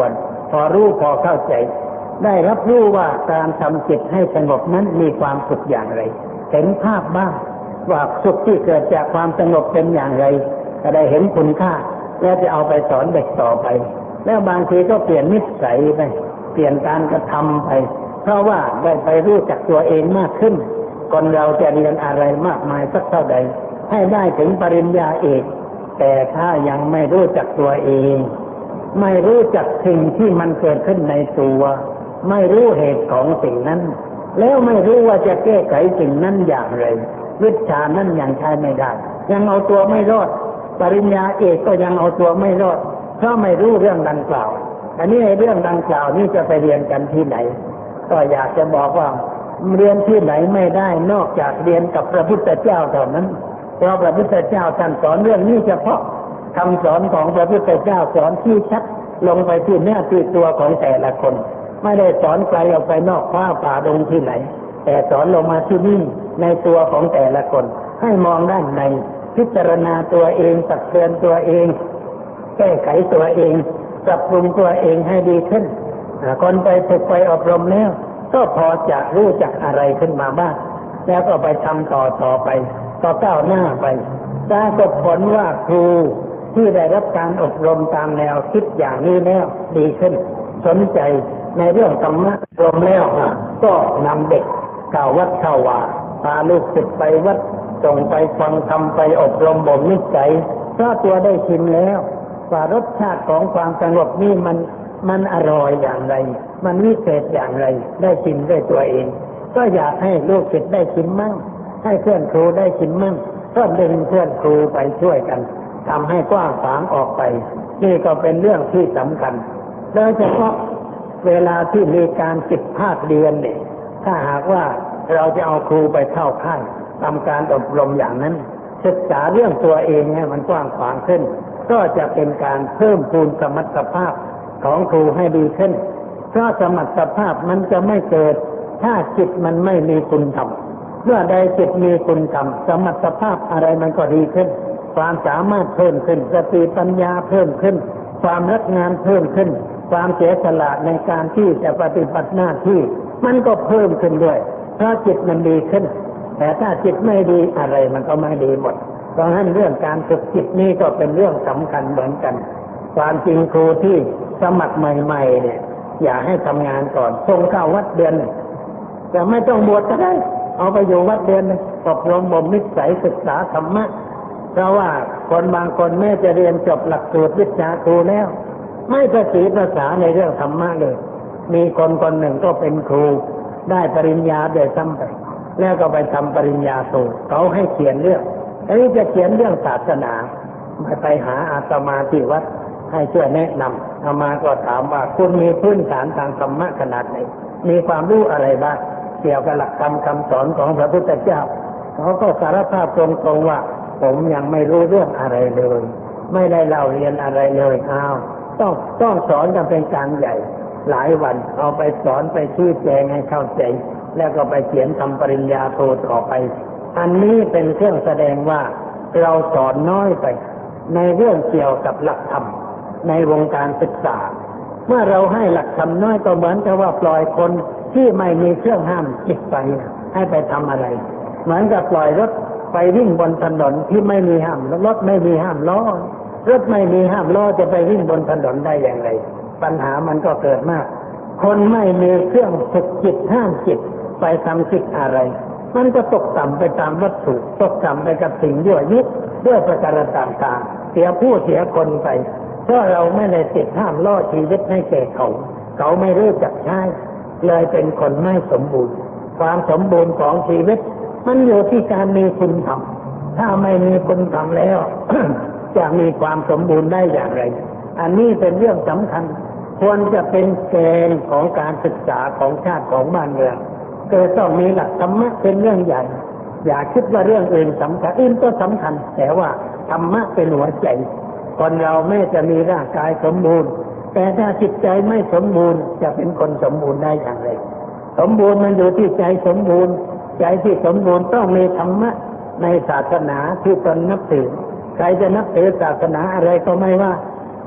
B: พอรู้พอเข้าใจได้รับรู้ว่าการทำจิตให้สงบนั้นมีความสุขอย่างไรเห็นภาพบ้างว่าสุขที่เกิดจากความสงบเป็นอย่างไรจะได้เห็นคุณค่าแล้วจะเอาไปสอนเด็กต่อไปแล้วบางทีก็เปลี่ยนนิสัยไปเปลี่ยนการกระทำไปเพราะว่าได้ไปรู้จักตัวเองมากขึ้นคนเราจะเรียนอะไรมากมายสักเท่าใดให้ได้ถึงปริญญาเอกแต่ถ้ายังไม่รู้จักตัวเองไม่รู้จักสิ่งที่มันเกิดขึ้นในตัวไม่รู้เหตุของสิ่งนั้นแล้วไม่รู้ว่าจะแก้ไขสิ่งนั้นอย่างไรวิชานั้นยังใช้ไม่ได้ยังเอาตัวไม่รอดปริญญาเอกก็ยังเอาตัวไม่รอดเพราะไม่รู้เรื่องดังกล่าวอันนี้เรื่องดังกล่าวนี่จะไปเรียนกันที่ไหนก็อยากจะบอกว่าเรียนที่ไหนไม่ได้นอกจากเรียนกับพระพุทธเจ้าเท่านั้นเพราะพระพุทธเจ้าท่านสอนเรื่องนี้เฉพาะคำสอนของพระพุทธเจ้าสอนที่ชัดลงไปที่เนื้อที่ตัวของแต่ละคนไม่ได้สอนไกลออกไปนอกฟ้าป่าดงที่ไหนแต่สอนลงมาที่นี่ในตัวของแต่ละคนให้มองด้านในพิจารณาตัวเองตักเตือนตัวเองแก้ไขตัวเองปรับปรุงตัวเองให้ดีขึ้นคนไปฝึกไปอบรมแล้วก็พอจะรู้จักอะไรขึ้นมาบ้างแล้วก็ไปทำต่อไปก็ก้าวหน้าไปปรากฏผลว่าครูที่ได้รับการอบรมตามแนวคิดอย่างนี้แล้วดีขึ้นสนใจในเรื่องธรรมะรวมแล้วก็นำเด็กเข้าวัดเข้าวาพาลูกศิษย์ไปวัดส่งไปฟังธรรมไปอบรมบ่มนิสัยเพราะตัวได้ชิมแล้วว่ารสชาติของความสงบนี่มันอร่อยอย่างไรมันวิเศษอย่างไรได้ชิมด้วยตัวเองก็อยากให้ลูกศิษย์ได้ชิมมั่งให้เพื่อนครูได้ชิมมั่งก็ดึงเพื่อนครูไปช่วยกันทำให้กว้างขวางออกไปนี่ก็เป็นเรื่องที่สำคัญโดยเฉพาะเวลาที่มีการ10 ภาคเดือนเนี่ยถ้าหากว่าเราจะเอาครูไปเข้าค่ายทำการอบรมอย่างนั้นศึกษาเรื่องตัวเองให้มันกว้างขวางขึ้นก็จะเป็นการเพิ่มพูนสมรรถภาพของครูให้ดีขึ้นเพราะสมรรถภาพมันจะไม่เกิดถ้าจิตมันไม่มีคุณธรรมเมื่อใดจิตมีคุณธรรมสมรรถภาพอะไรมันก็ดีขึ้นความสามารถเพิ่มขึ้นสติปัญญาเพิ่มขึ้นความรักงานเพิ่มขึ้นความเสียสละในการที่จะปฏิบัติหน้าที่มันก็เพิ่มขึ้นด้วยเพราะจิตมันดีขึ้นแต่ถ้าจิตไม่ดีอะไรมันก็ไม่ดีหมดเพราะฉะนั้นเรื่องการฝึกจิตนี่ก็เป็นเรื่องสำคัญเหมือนกันความจริงครูที่สมัครใหม่ๆเนี่ยอย่าให้ทำงานก่อนส่งเข้าวัดเดือนจะไม่ต้องบวชก็ได้เอาไปอยู่วัดเดือนอบรมบ่มนิสัยศึกษาธรรมะเพราะว่าคนบางคนแม้จะเรียนจบหลักสูตรวิชาครูแล้วไม่ประสีภาษาในเรื่องธรรมะเลยมีคนหนึ่งก็เป็นครูได้ปริญญาโดยซ้ำไปแล้วก็ไปทำปริญญาโทเขาให้เขียนเรื่องอันนี้จะเขียนเรื่องศาสนาไปหาอาตมาที่วัดให้ช่วยแนะนำอามาก็ถามว่าคุณมีพื้นฐานทางธรรมะขนาดไหนมีความรู้อะไรบ้างเกี่ยวกับหลักธรรมคำสอนของพระพุทธเจ้าเขาก็สารภาพตรงๆว่าผมยังไม่รู้เรื่องอะไรเลยไม่ได้เล่าเรียนอะไรเลยต้องสอนกันเป็นการใหญ่หลายวันเอาไปสอนไปชี้แจงให้เข้าใจแล้วก็ไปเขียนทำปริญญาโทต่อไปอันนี้เป็นเครื่องแสดงว่าเราสอนน้อยไปในเรื่องเกี่ยวกับหลักธรรมในวงการศึกษาเมื่อเราให้หลักธรรมน้อยก็เหมือนกับว่าปล่อยคนที่ไม่มีเครื่องห้ามจิตไปให้ไปทำอะไรเหมือนกับปล่อยรถไปวิ่งบนถนนที่ไม่มีห้ามรถไม่มีห้ามล้อรถไม่มีห้ามล้อจะไปวิ่งบนถนนได้อย่างไรปัญหามันก็เกิดมากคนไม่มีเครื่องฝึกจิตห้ามจิตไปทำจิตอะไรมันก็ตกต่ำไปตามวัตถุตกต่ำไปกับสิ่งยั่วยุด้วยประการต่างๆเสียผู้เสียคนไปเพราะเราไม่ได้ติดห้ามล่อชีวิตให้แก่เขาไม่รู้จักใช้เลยเป็นคนไม่สมบูรณ์ความสมบูรณ์ของชีวิตมันอยู่ที่การมีคุณธรรมถ้าไม่มีคุณธรรมแล้ว จะมีความสมบูรณ์ได้อย่างไรอันนี้เป็นเรื่องสำคัญควรจะเป็นแกนของการศึกษาของชาติของบ้านเมืองเกิดต้องมีหลักธรรมะเป็นเรื่องใหญ่อย่าคิดว่าเรื่องอื่นสำคัญอื่นก็สำคัญแต่ว่าธรรมะเป็นหัวใจคนเราแม้จะมีร่างกายสมบูรณ์แต่ถ้าจิตใจไม่สมบูรณ์จะเป็นคนสมบูรณ์ได้อย่างไรสมบูรณ์มันอยู่ที่ใจสมบูรณ์ใจที่สมบูรณ์ต้องมีธรรมะในศาสนาที่ตนนับถือใครจะนับถือศาสนาอะไรก็ไม่ว่า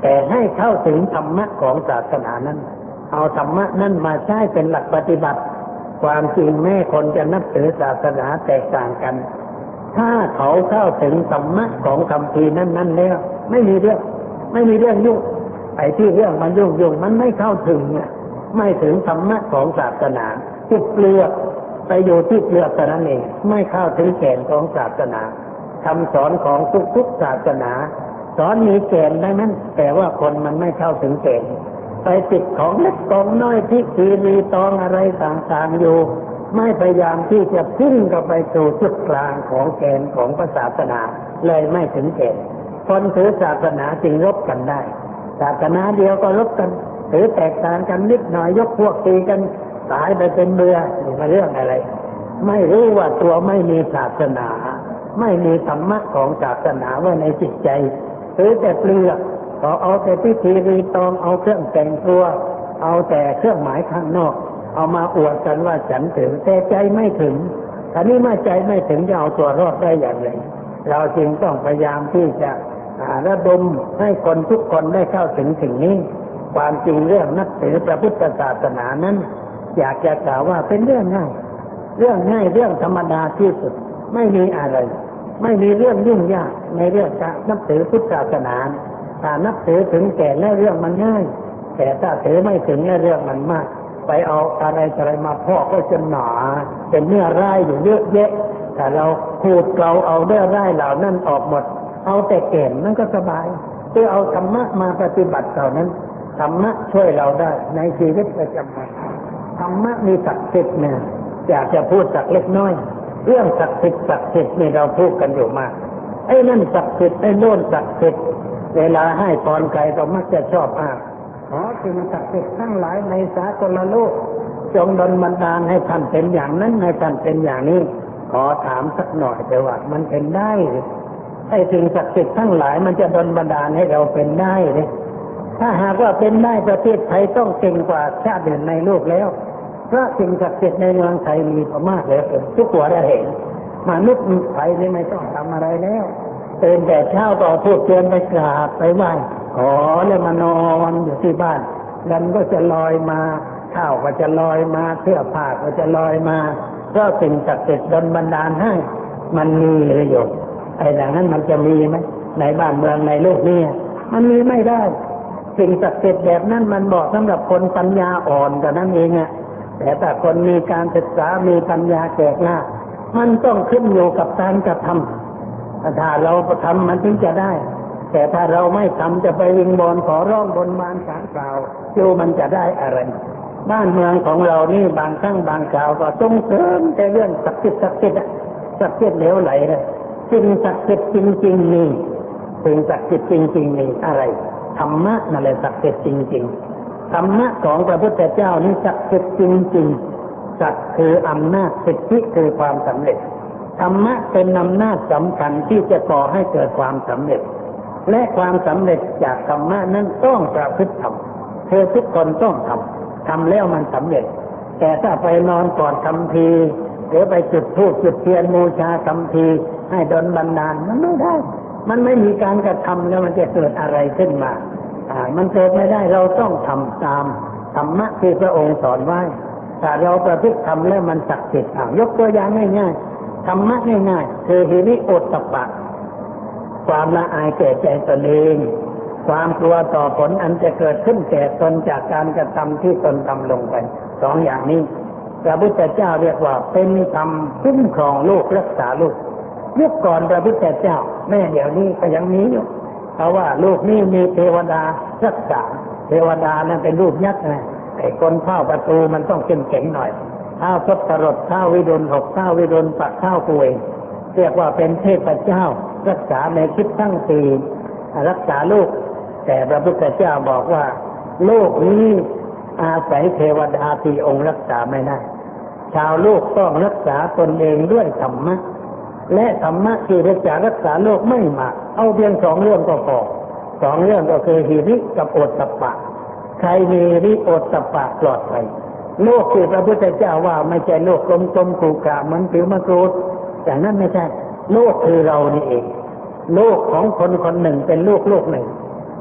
B: แต่ให้เข้าถึงธรรมะของศาสนานั้นเอาธรรมะนั้นมาใช้เป็นหลักปฏิบัติความจริงแม้คนจะนับถือศาสนาแตกต่างกันถ้าเขาเข้าถึงธรรมะของคำพีนั้นแล้วไม่มีเรื่องยุ่งไอ้ที่เรื่องมันยุ่งมันไม่เข้าถึงไม่ถึงธรรมะของศาสนาที่เปลือกไปอยู่ที่เปลือกแต่นั้นเองไม่เข้าถึงแก่นของศาสนาคำสอนของทุกศาสนาสอนมีแก่นได้นั้นแต่ว่าคนมันไม่เข้าถึงแก่นไปติดของเล็กของน้อยที่ทีรีตองอะไรต่างๆอยู่ไม่พยายามที่จะพึ่งเข้าไปสู่จุดกลางของแก่นของศาสนาเลยไม่ถึงแก่นคนถือศาสนาจึงรบกันได้ศาสนาเดียวก็รบกันถือแตกต่างกันนิดหน่อยยกพวกตีกันตายไปเป็นเบื่อนี่มาเรื่องอะไรไม่รู้ว่าตัวไม่มีศาสนาไม่มีธรรมะของศาสนาไว้ในจิตใจถือแต่เปลือกก็เอาแต่พิธีรีตองเอาเครื่องแต่งตัวเอาแต่เครื่องหมายข้างนอกเอามาอวดกันว่าฉันถึงแต่ใจไม่ถึงอันนี้เมื่อใจไม่ถึงจะเอาตัวรอดได้อย่างไรเราจึงต้องพยายามที่จะระดมให้คนทุกคนได้เข้าถึงสิ่งนี้ความจริงเรื่องนับถือพระพุทธศาสนานั้นอยากจะกล่าวว่าเป็นเรื่องง่ายเรื่องธรรมดาที่สุดไม่มีอะไรไม่มีเรื่องยุ่งยากในเรื่องการนับถือพุทธศาสนาถ้านับถือถึงแก่แล้วเรื่องมันง่ายแต่ถ้าถือไม่ถึงแล้วเรื่องมันมากไปเอาอะไรมาพอกก็จนหนาเป็นเนื้อร้ายอยู่เยอะแยะแต่เราขูดเกลาเอาเนื้อร้ายเหล่านั้นออกหมดเอาแต่แก่นนั่นก็สบายเพื่อเอาธรรมะมาปฏิบัติเท่านั้นธรรมะช่วยเราได้ในชีวิตประจำวันธรรมะมีศักดิ์สิทธิ์เนี่ยอยากจะพูดสักเล็กน้อยเรื่องศักดิ์สิทธิ์นี่เราพูดกันอยู่มากไอ้นั่นศักดิ์สิทธิ์ไอ้โน่นศักดิ์สิทธิ์เวลาให้พรใครเรามักจะชอบอ้างขอสิ่งศักดิ์สิทธิ์ทั้งหลายในสากลโลกจงดลบันดาลให้ท่านเป็นอย่างนั้นให้ท่านเป็นอย่างนี้ขอถามสักหน่อยแต่ว่ามันเป็นได้หรือไอ้สิ่งศักดิ์สิทธิ์ทั้งหลายมันจะดลบันดาลให้เราเป็นได้หรือถ้าหากว่าเป็นได้ประเทศไทยต้องเก่งกว่าชาติอื่นในโลกแล้วเพราะสิ่งศักดิ์สิทธิ์ในเมืองไทยมีมากเลยทุกหัวได้เห็นมนุษย์ไทยนี่ไม่ต้องทำอะไรแล้วตื่นแต่เช้าก็พูดเตือนไปกราบไปไหว้ขอแล้วมานอนอยู่ที่บ้านเงินก็จะลอยมาข้าวก็จะลอยมาเสื้อผ้าก็จะลอยมาเพราะสิ่งศักดิ์สิทธิ์ดลบันดาลให้มันมีประโยชน์ไอ้อย่างนั้นมันจะมีไหมในบ้านเมืองในโลกนี้มันมีไม่ได้สิ่งศักดิ์สิทธิ์แบบนั้นมันบอกสำหรับคนปัญญาอ่อนแต่นั้นเองแต่ถ้าคนมีการศึกษามีปัญญาแก่กล้ามันต้องขึ้นอยู่กับการกระทำถ้าเราทำมันถึงจะได้แต่ถ้าเราไม่ทำจะไปวิงบอนขอร้องบนบานศาลกล่าวอยู่มันจะได้อะไรบ้านเมืองของเรานี่บางครั้งบางคราวก็ส่งเสริมแต่เรื่องศักดิ์สิทธิ์ศักดิ์สิทธิ์เหลวไหลเลยสิ่งศักดิ์สิทธิ์จริงๆนี่สิ่งศักดิ์สิทธิ์จริงๆนี่อะไรธรรมะนั่นแหละศักดิ์สิทธิ์จริงๆธรรมะของพระพุทธเจ้านี่ศักดิ์สิทธิ์จริงๆศักดิ์คืออำนาจสิทธิคือความสำเร็จธรรมะเป็นอำนาจสำคัญที่จะก่อให้เกิดความสำเร็จและความสำเร็จจากธรรมะนั้นต้องประพฤติธรรมทุกคนต้องทำแล้วมันสำเร็จแต่ถ้าไปนอนก่อนคำพีหรือไปจุดธูปจุดเทียนบูชาคำพีให้ดลบันดาลมันไม่ได้มันไม่มีการกระทำแล้วมันจะเกิดอะไรขึ้นมามันเกิดไม่ได้เราต้องทำตามธรรมะที่พระองค์สอนไว้ถ้าเราประพฤติทำแล้วมันศักดิ์สิทธิ์ยกตัวอย่างง่ายๆธรรมะง่ายๆคือหิริโอตตัปปะความละอายแก่ใจตนเองความกลัวต่อผลอันจะเกิดขึ้นแก่ตนจากการกระทำที่ตนทำลงไปสองอย่างนี้พระพุทธเจ้าเรียกว่าเป็นธรรมคุ้มครองโลกรักษาโลกยุคก่อนพระพุทธเจ้าแม่เดี๋ยวนี้ก็ยังมีอยู่เพราะว่าโลกนี้มีเทวดารักษาเทวดานั้นเป็นรูปยักษ์นะไอ้คนเฝ้าประตูมันต้องเข้มแข็งหน่อยท้าวทศรถท้าววิรุฬหกท้าววิรุฬปักท้าวกุยเรียกว่าเป็นเทพเจ้ารักษาในคิดทั้งสี่รักษาโลกแต่พระพุทธเจ้าบอกว่าโลกนี้อาศัยเทวดาที่องค์รักษาไม่ได้ชาวโลกต้องรักษาตนเองด้วยธรรมะและธรรมะที่จะรักษาโลกไม่มากเอาเพียงสองเรื่องก็พอสองเรื่องก็คือหิริกับโอตตัปปะใครมีหิริโอตตัปปะปลอดภัยโลกที่พระพุทธเจ้าว่าไม่ใช่โลกกลมๆขรุขระเหมือนผิวมะกรูดอย่างนั้นไม่ใช่โลกคือเรานี่เองโลกของคนคนหนึ่งเป็นโลกหนึ่ง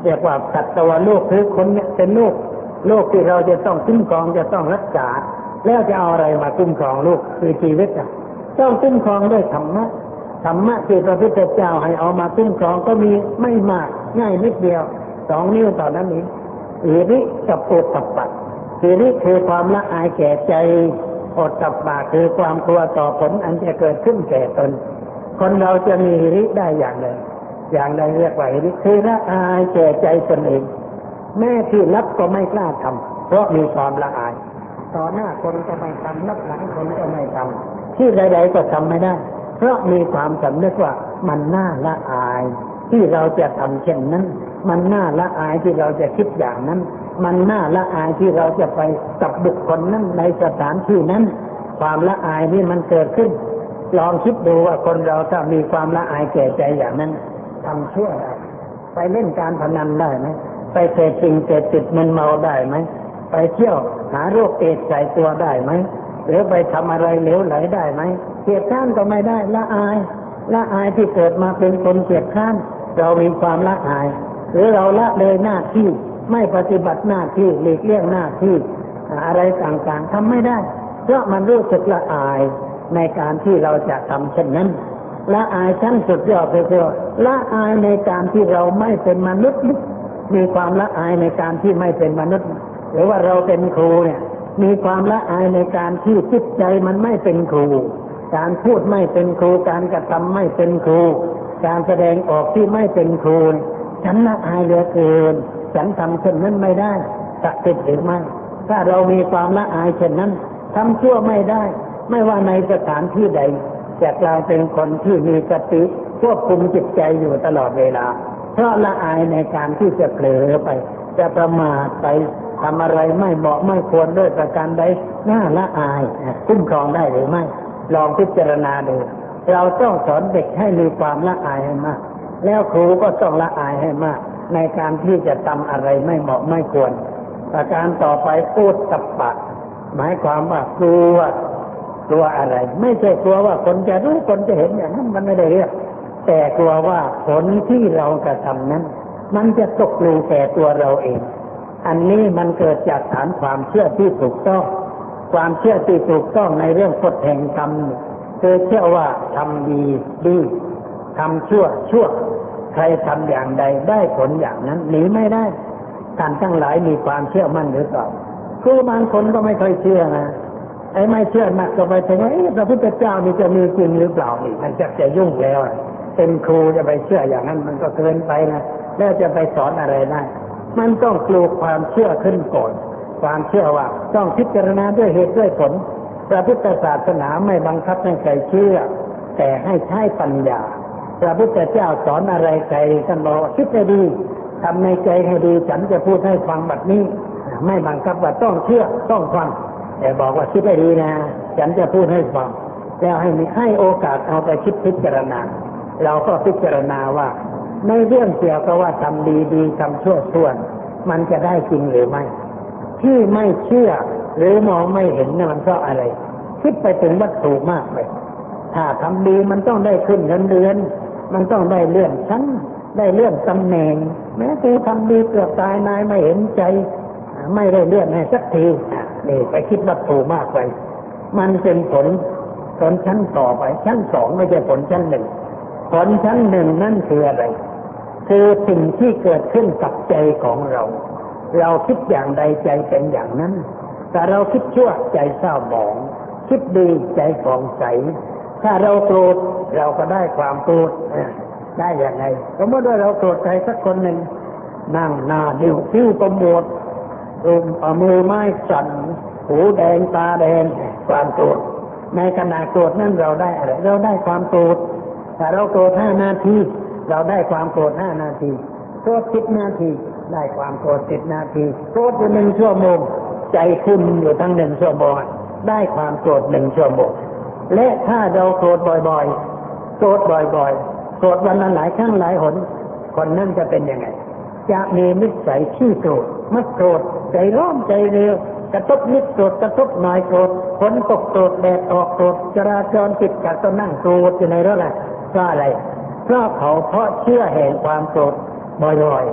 B: เรียกว่าสัตวโลกคือคนเนี่ยเป็นโลกที่เราจะต้องคุ้มครองจะต้องรักษาแล้วจะเอาอะไรมาคุ้มครองลูกคือชีวิตอ่ะต้องคุ้มครองด้วยธรรมะที่พระพุทธเจ้าให้เอามาคุ้มครองก็มีไม่มากง่ายนิดเดียว2 นิ้วต่อนั้นเองอิริกับโอตตัปปะอิริคือความละอายแก่ใจโอตตัปปะคือความกลัวต่อผลอันจะเกิดขึ้นแก่ตนคนเราจะมีอิริได้อย่างใดเรียกว่าอิริคือละอายแก่ใจตนเองแม่ที่รับก็ไม่กล้าทำเพราะมีความละอายต่อหน้าคนก็ไม่ทำรับหลังคนก็ไม่ทำที่ใดๆก็ทำไม่ได้เพราะมีความสำนึกว่ามันน่าละอายที่เราจะทำเช่นนั้นมันน่าละอายที่เราจะคิดอย่างนั้นมันน่าละอายที่เราจะไปกับบุคคลนั้นในสถานที่นั้นความละอายนี่มันเกิดขึ้นลองคิดดูว่าคนเราถ้ามีความละอายแก่ใจอย่างนั้นทำชั่วได้ไปเล่นการพนันได้ไหมไปเสพสิ่งเสพติดมึนเมาได้ไหมไปเที่ยวหาโรคเอดส์ใส่ตัวได้ไหมหรือไปทำอะไรเหลวไหลได้ไหมเกียรติข้านก็ไม่ได้ละอายที่เกิดมาเป็นคนเกียรติข้านเรามีความละอายหรือเราละเลยหน้าที่ไม่ปฏิบัติหน้าที่หลีกเลี่ยงหน้าที่อะไรต่างๆทำไม่ได้เพราะมันรู้สึกละอายในการที่เราจะทำเช่นนั้นละอายชั้นสุดยอดเลยคือละอายในการที่เราไม่เป็นมนุษย์มีความละอายในการที่ไม่เป็นมนุษย์หรือว่าเราเป็นครูเนี่ยมีความละอายในการที่จิตใจมันไม่เป็นครูการพูดไม่เป็นครูการกระทำไม่เป็นครูการแสดงออกที่ไม่เป็นครูฉันละอายเหลือเกินฉันทำเช่นนั้นไม่ได้ศักดิ์สิทธิ์หรือไม่ถ้าเรามีความละอายเช่นนั้นทำชั่วไม่ได้ไม่ว่าในสถานที่ใดจะกลายเป็นคนที่มีสติควบคุมจิตใจอยู่ตลอดเวลาเพราะละอายในการที่จะเผลอไปจะประมาทไปทำอะไรไม่เหมาะไม่ควรด้วยประการใดน่าละอายคุ้มครองได้หรือไม่ลองพิจารณาดูเราต้องสอนเด็กให้มีความละอายให้มากแล้วครูก็ต้องละอายให้มากในการที่จะทำอะไรไม่เหมาะไม่ควรประการต่อไปโอตตัปปะหมายความว่ากลัวอะไรไม่ใช่กลัวว่าคนจะรู้คนจะเห็นอย่างนั้นมันไม่ได้เรื่องแต่กลัวว่าผลที่เรากระทำนั้นมันจะตกลงแก่ตัวเราเองอันนี้มันเกิดจากฐานความเชื่อที่ถูกต้องความเชื่อที่ถูกต้องในเรื่องกฎแห่งกรรมคือเชื่อว่าทำดีทำชั่วใครทำอย่างใดได้ผลอย่างนั้นหนีไม่ได้ท่านทั้งหลายมีความเชื่อมั่นหรือเปล่าครูบางคนก็ไม่ค่อยเชื่อนะไอ้ไม่เชื่อนักก็ไปถึงว่าพระพุทธเจ้านี่จะมีจริงหรือเปล่านี่มันจะยุ่งแล้วเป็นครูจะไปเชื่ออย่างนั้นมันก็เกินไปนะแล้วจะไปสอนอะไรได้มันต้องปลูกความเชื่อขึ้นก่อนความเชื่อว่าต้องพิจารณาด้วยเหตุด้วยผลพระพุทธศาสนาไม่บังคับให้ใครเชื่อแต่ให้ใช้ปัญญาพระพุทธเจ้าสอนอะไรใครท่านบอกคิดให้ดีทำในใจให้ดีฉันจะพูดให้ฟังบัดนี้ไม่บังคับว่าต้องเชื่อต้องฟังแต่บอกว่าคิดให้ดีนะฉันจะพูดให้ฟังแล้วให้โอกาสเอาไปคิดพิจารณาเราก็พิจารณาว่าในเรื่องเกี่ยวกับว่าทำดีทำชั่วมันจะได้จริงหรือไม่ที่ไม่เชื่อหรือมองไม่เห็นมันเพราะอะไรคิดไปถึงวัตถุมากไปถ้าทำดีมันต้องได้ขึ้นเงินเดือนมันต้องได้เลื่อนชั้นได้เลื่อนตำแหน่งแม้แต่ทำดีเกือบตายนายไม่เห็นใจไม่ได้เลื่อนให้สักทีนี่ไปคิดวัตถุมากไปมันเป็นผลชั้นต่อไปชั้น2ไม่ใช่ผลชั้น1ผลชั้น1นั่นคืออะไรคือสิ่งที่เกิดขึ้นกับใจของเราคิดอย่างใดใจเป็นอย่างนั้นแต่เราคิดชั่วใจเศร้าหมองคิดดีใจผ่องใสถ้าเราโกรธเราก็ได้ความโกรธได้อย่างไรสมมติว่าเราโกรธใครสักคนหนึ่งนั่งหน้าดิ้วคิ้วกระโมดมือไม้สั่นหูแดงตาแดงความโกรธในขณะโกรธนั้นเราได้อะไรเราได้ความโกรธถ้าเราโกรธ5 นาทีเราได้ความโกรธ5 นาทีโกรธ10 นาทีได้ความโกรธ10 นาทีโกรธอยู่1 ชั่วโมงใจคุณอยู่ทั้ง1 ชั่วโมงได้ความโกรธ1 ชั่วโมงและถ้าเราโกรธบ่อยๆโกรธบ่อยๆโกรธวันละหลายครั้งหลายหนคนนั้นจะเป็นยังไงจะมีนิสัยขี้โกรธมักโกรธใจร้อนใจเร็วกระทบนิดโกรธกระทบหน่อยโกรธฝนตกโกรธแดดออกโกรธจราจรติดขัดก็นั่งโกรธอยู่ในรถเพราะอะไรเพราะเขาเชื่อแห่งความโกรธบ่อยๆ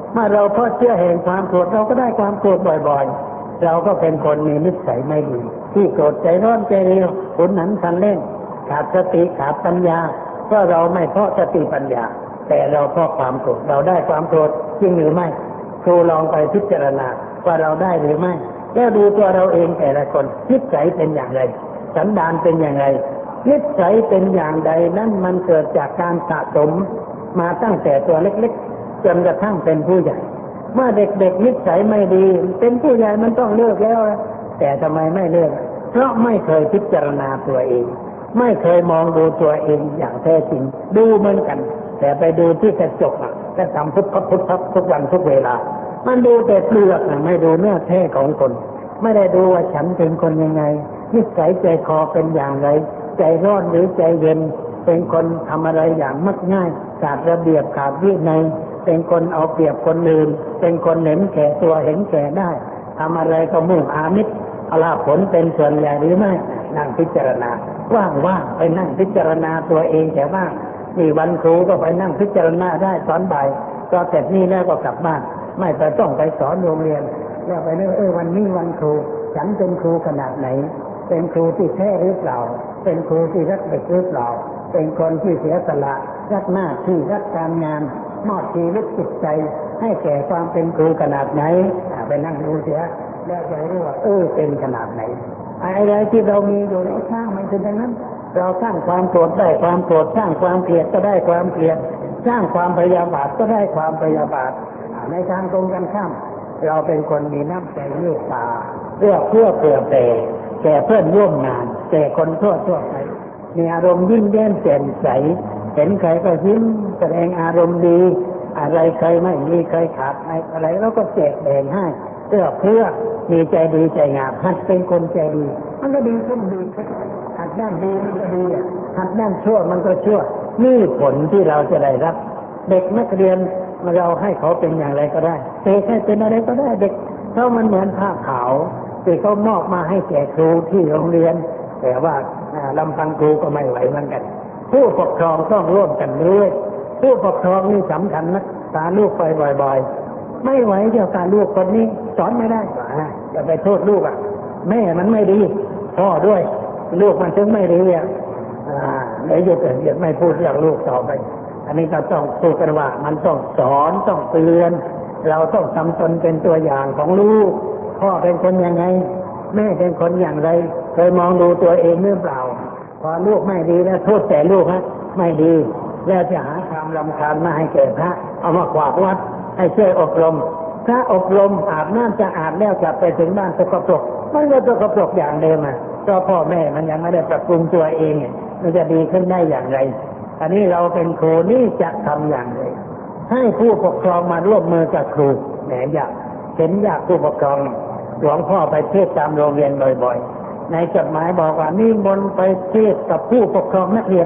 B: เมื่อเราเพราะเชื่อแห่งความโกรธเราก็ได้ความโกรธบ่อยๆเราก็เป็นคนมีนิสัยไม่ดีที่โกรธใจร้อนใจเร็วขุนหันพลันแล่นขาดสติขาดปัญญาเพราะเราไม่เพราะสติปัญญาแต่เราเพราะความโกรธเราได้ความโกรธจริงหรือไม่ครูลองไปพิจารณาว่าเราได้หรือไม่แล้วดูตัวเราเองแต่ละคนนิสัยเป็นอย่างไรสันดานเป็นอย่างไรนิสัยเป็นอย่างใดนั้นมันเกิดจากการสะสมมาตั้งแต่ตัวเล็กๆจนกระทั่งเป็นผู้ใหญ่เมื่อเด็กๆนิสัยไม่ดีเป็นผู้ใหญ่มันต้องเลิกแล้วแต่ทำไมไม่เลิกเพราะไม่เคยพิจารณาตัวเองไม่เคยมองดูตัวเองอย่างแท้จริงดูเหมือนกันแต่ไปดูที่กระจกก็ทำพุทธทุกวันทุกเวลามันดูแต่เปลือกไม่ดูเนื้อแท้ของคนไม่ได้ดูว่าฉันเป็นคนยังไงนิสัยใจคอเป็นอย่างไรใจร้อนหรือใจเย็นเป็นคนทำอะไรอย่างมักง่ายขาดระเบียบขาดวินัยเป็นคนเอาเปรียบคนอื่นเป็นคนเห็นแก่ตัวเห็นแก่ได้ทำอะไรก็มุ่งอามิตรเอาล่ะผลเป็นส่วนใหญ่หรือไม่นั่งพิจารณาว่างๆไปนั่งพิจารณาตัวเองแต่ว่างนี่วันครูก็ไปนั่งพิจารณาได้ตอนบ่ายก็เสร็จนี่แล้วก็กลับบ้านไม่ไปต้องไปสอนโรงเรียนแล้วไปนึกวันนี้วันครูฉันเป็นครูขนาดไหนเป็นครูที่แท้หรือเปล่าเป็นครูที่รักเด็กหรือเปล่าเป็นคนที่เสียสละรักหน้าที่รักการงานมอบชีวิตจิตใจให้แก่ความเป็นครูขนาดไหนไปนั่งดูเสียแล้วจะรู้ว่าเป็นขนาดไหนอะไรที่เรามีอยู่ในสร้างมันเป็นอย่างนั้นเราสร้างความโกรธได้ความโกรธสร้างความเกลียดก็ได้ความเกลียดสร้างความพยาบาทก็ได้ความพยาบาทในทางตรงกันข้ามเราเป็นคนมีน้ำใจเมตตาเอื้อเฟื้อเผื่อแผ่แก่เพื่อนร่วมงานแก่คนทั่วไปมีอารมณ์ยิ้มแย้มแจ่มใสเห็นใครก็ยิ้มแสดงอารมณ์ดีอะไรใครไม่มีใครขาดอะไรแล้วก็แจกแบ่งให้เพื่อมีใจดีใจงามหัดเป็นคนใจดีมันก็ดีขึ้นหัดด้านดีมันก็ดีหัดด้านชั่วมันก็ชั่วนี่ผลที่เราจะได้รับเด็กนักเรียนเราให้เขาเป็นอย่างไรก็ได้เด็กให้เป็นอะไรก็ได้เด็กเพราะมันเหมือนผ้าขาวที่เขามอบมาให้แก่ครูที่โรงเรียนแต่ว่าลำพังครูก็ไม่ไหวเหมือนกันผู้ปกครองต้องร่วมกันด้วยผู้ปกครองนี่สำคัญนะตาลูกไปบ่อยๆไม่ไหวเจ้าตาลูกคนนี้สอนไม่ได้จะไปโทษลูกแม่มันไม่ดีพ่อด้วยลูกมันถึงไม่ดีเดี๋ยวจะไม่พูดเรื่องลูกต่อไปอันนี้ก็ต้องพูดกันว่ามันต้องสอนต้องเตือนเราต้องทำตนเป็นตัวอย่างของลูกพ่อเป็นคนยังไงแม่เป็นคนอย่างไรเคยมองดูตัวเองหรือเปล่าพอลูกไม่ดีแล้วโทษแต่ลูกไม่ดีแล้วจะหาความรำคาญมาให้แก่พระเอามาขวากวัดให้ช่วยอบรมพระอบรมอาบน้ำจะอาบแล้วกลับไปถึงบ้านสกปรกมันก็สกปรกอย่างเดิมก็พ่อแม่มันยังไม่ได้ปรับปรุงตัวเองมันจะดีขึ้นได้อย่างไรอันนี้เราเป็นครูนี่จะทำอย่างไรให้ผู้ปกครองมาร่วมมือกับครูแหมอยากเห็นอยากผู้ปกครองหลวงพ่อไปเทศตามโรงเรียนบ่อยๆในจดหมายบอกว่านิมนต์ไปเทศกับผู้ปกครองนักเรียน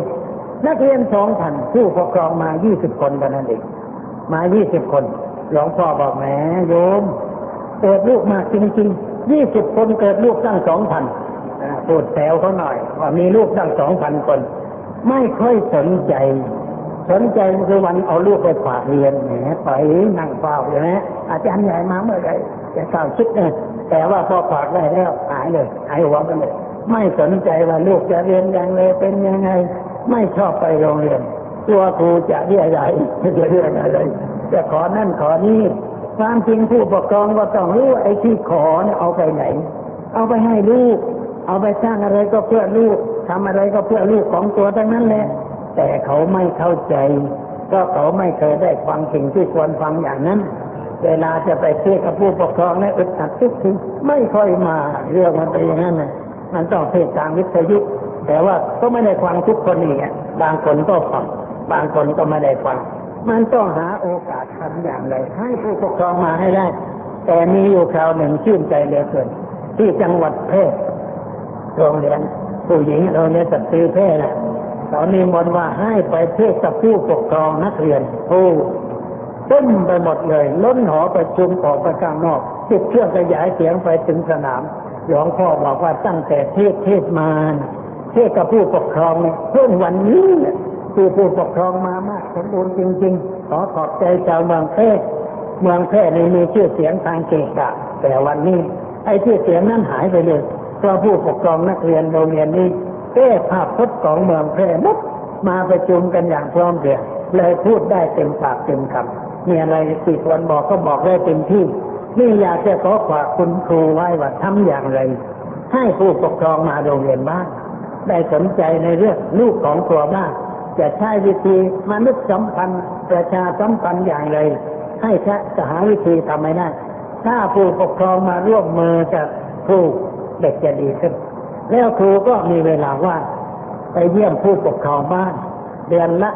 B: 2,000 ผู้ปกครองมา20 คนเท่านั้นเองมา20 คนหลวงพ่อบอกแหมโยมเกิดลูกมาจริงๆ20 คนเกิดลูกตั้ง 2,000พูดแซวเขาหน่อยว่ามีลูกตั้ง 2,000 คนไม่ค่อยสนใจคือวันเอาลูกไปฝากเรียนแหมไปนั่งเฝ้าอยู่นะอาจารย์ใหญ่มาเมื่อไหร่จะกล่าวชิดแต่ว่าพอฝากได้แล้วหายหัวไปเลยไม่สนใจว่าลูกจะเรียนอย่างไรเป็นยังไงไม่ชอบไปโรงเรียนตัวครูจะเรียกอะไรจะเรียกอะไรจะขอนั่นขอนี่ความจริงผู้ปกครองก็ต้องรู้ไอ้ที่ขอเนี่ยเอาไปไหนเอาไปให้ลูกเอาไปสร้างอะไรก็เพื่อลูกทำอะไรก็เพื่อลูกของตัวทั้งนั้นแหละแต่เขาไม่เข้าใจก็เขาไม่เคยได้ฟังสิ่งที่ควรฟังอย่างนั้นเวลาจะไปเทศกับผู้ปกครองเนี่ยอึดอัดทุกทีไม่ค่อยมาเรื่องมันไปอย่างนั้นมันต้องเทศทางวิทยุแต่ว่าก็ไม่ได้ฟังทุกคนนี่บางคนก็ฟังบางคนก็ไม่ได้ฟังมันต้องหาโอกาสทำอย่างไรให้ผู้ปกครองมาให้ได้แต่มีอยู่คราวหนึ่งชื่นใจเหลือเกินที่จังหวัดแพร่โรงเรียนผู้หญิงโรงเรียนสตรีแพร่เขานิมนต์ว่าให้ไปเทศกับผู้ปกครองนักเรียนเต็มไปหมดเลยล้นหอประชุมออกไปข้างนอกติดเครื่องขยายเสียงไปถึงสนามหลวงพ่อบอกว่าตั้งแต่เทศมาเทศกับผู้ปกครองเนี่ยเพิ่งวันนี้ผู้ปกครองมามากสมบูรณ์จริงๆขอขอบใจชาวบางแพร่เมืองแพร่นี่มีชื่อเสียงทางเกษตรแต่วันนี้ไอ้ชื่อเสียงนั้นหายไปเลยเพราะผู้ปกครองนักเรียนโรงเรียนนี้แก้ภาพพจน์ของเมืองแพร่หมดมาประชุมกันอย่างพร้อมเพรียงเลยพูดได้เต็มปากเต็มคำมีอะไรที่ควรบอกก็บอกได้เต็มที่นี่อยากจะขอฝากคุณครูไว้ว่าทำอย่างไรให้ผู้ปกครองมาโรงเรียนบ้างได้สนใจในเรื่องลูกของตัวบ้างจะใช้วิธีมนุษยสัมพันธ์ประชาสัมพันธ์อย่างไรให้จะหาวิธีทำให้ได้ถ้าผู้ปกครองมาร่วมมือกับครูเด็กจะดีขึ้นแล้วครูก็มีเวลาว่างไปเยี่ยมผู้ปกครองบ้านเดือนละ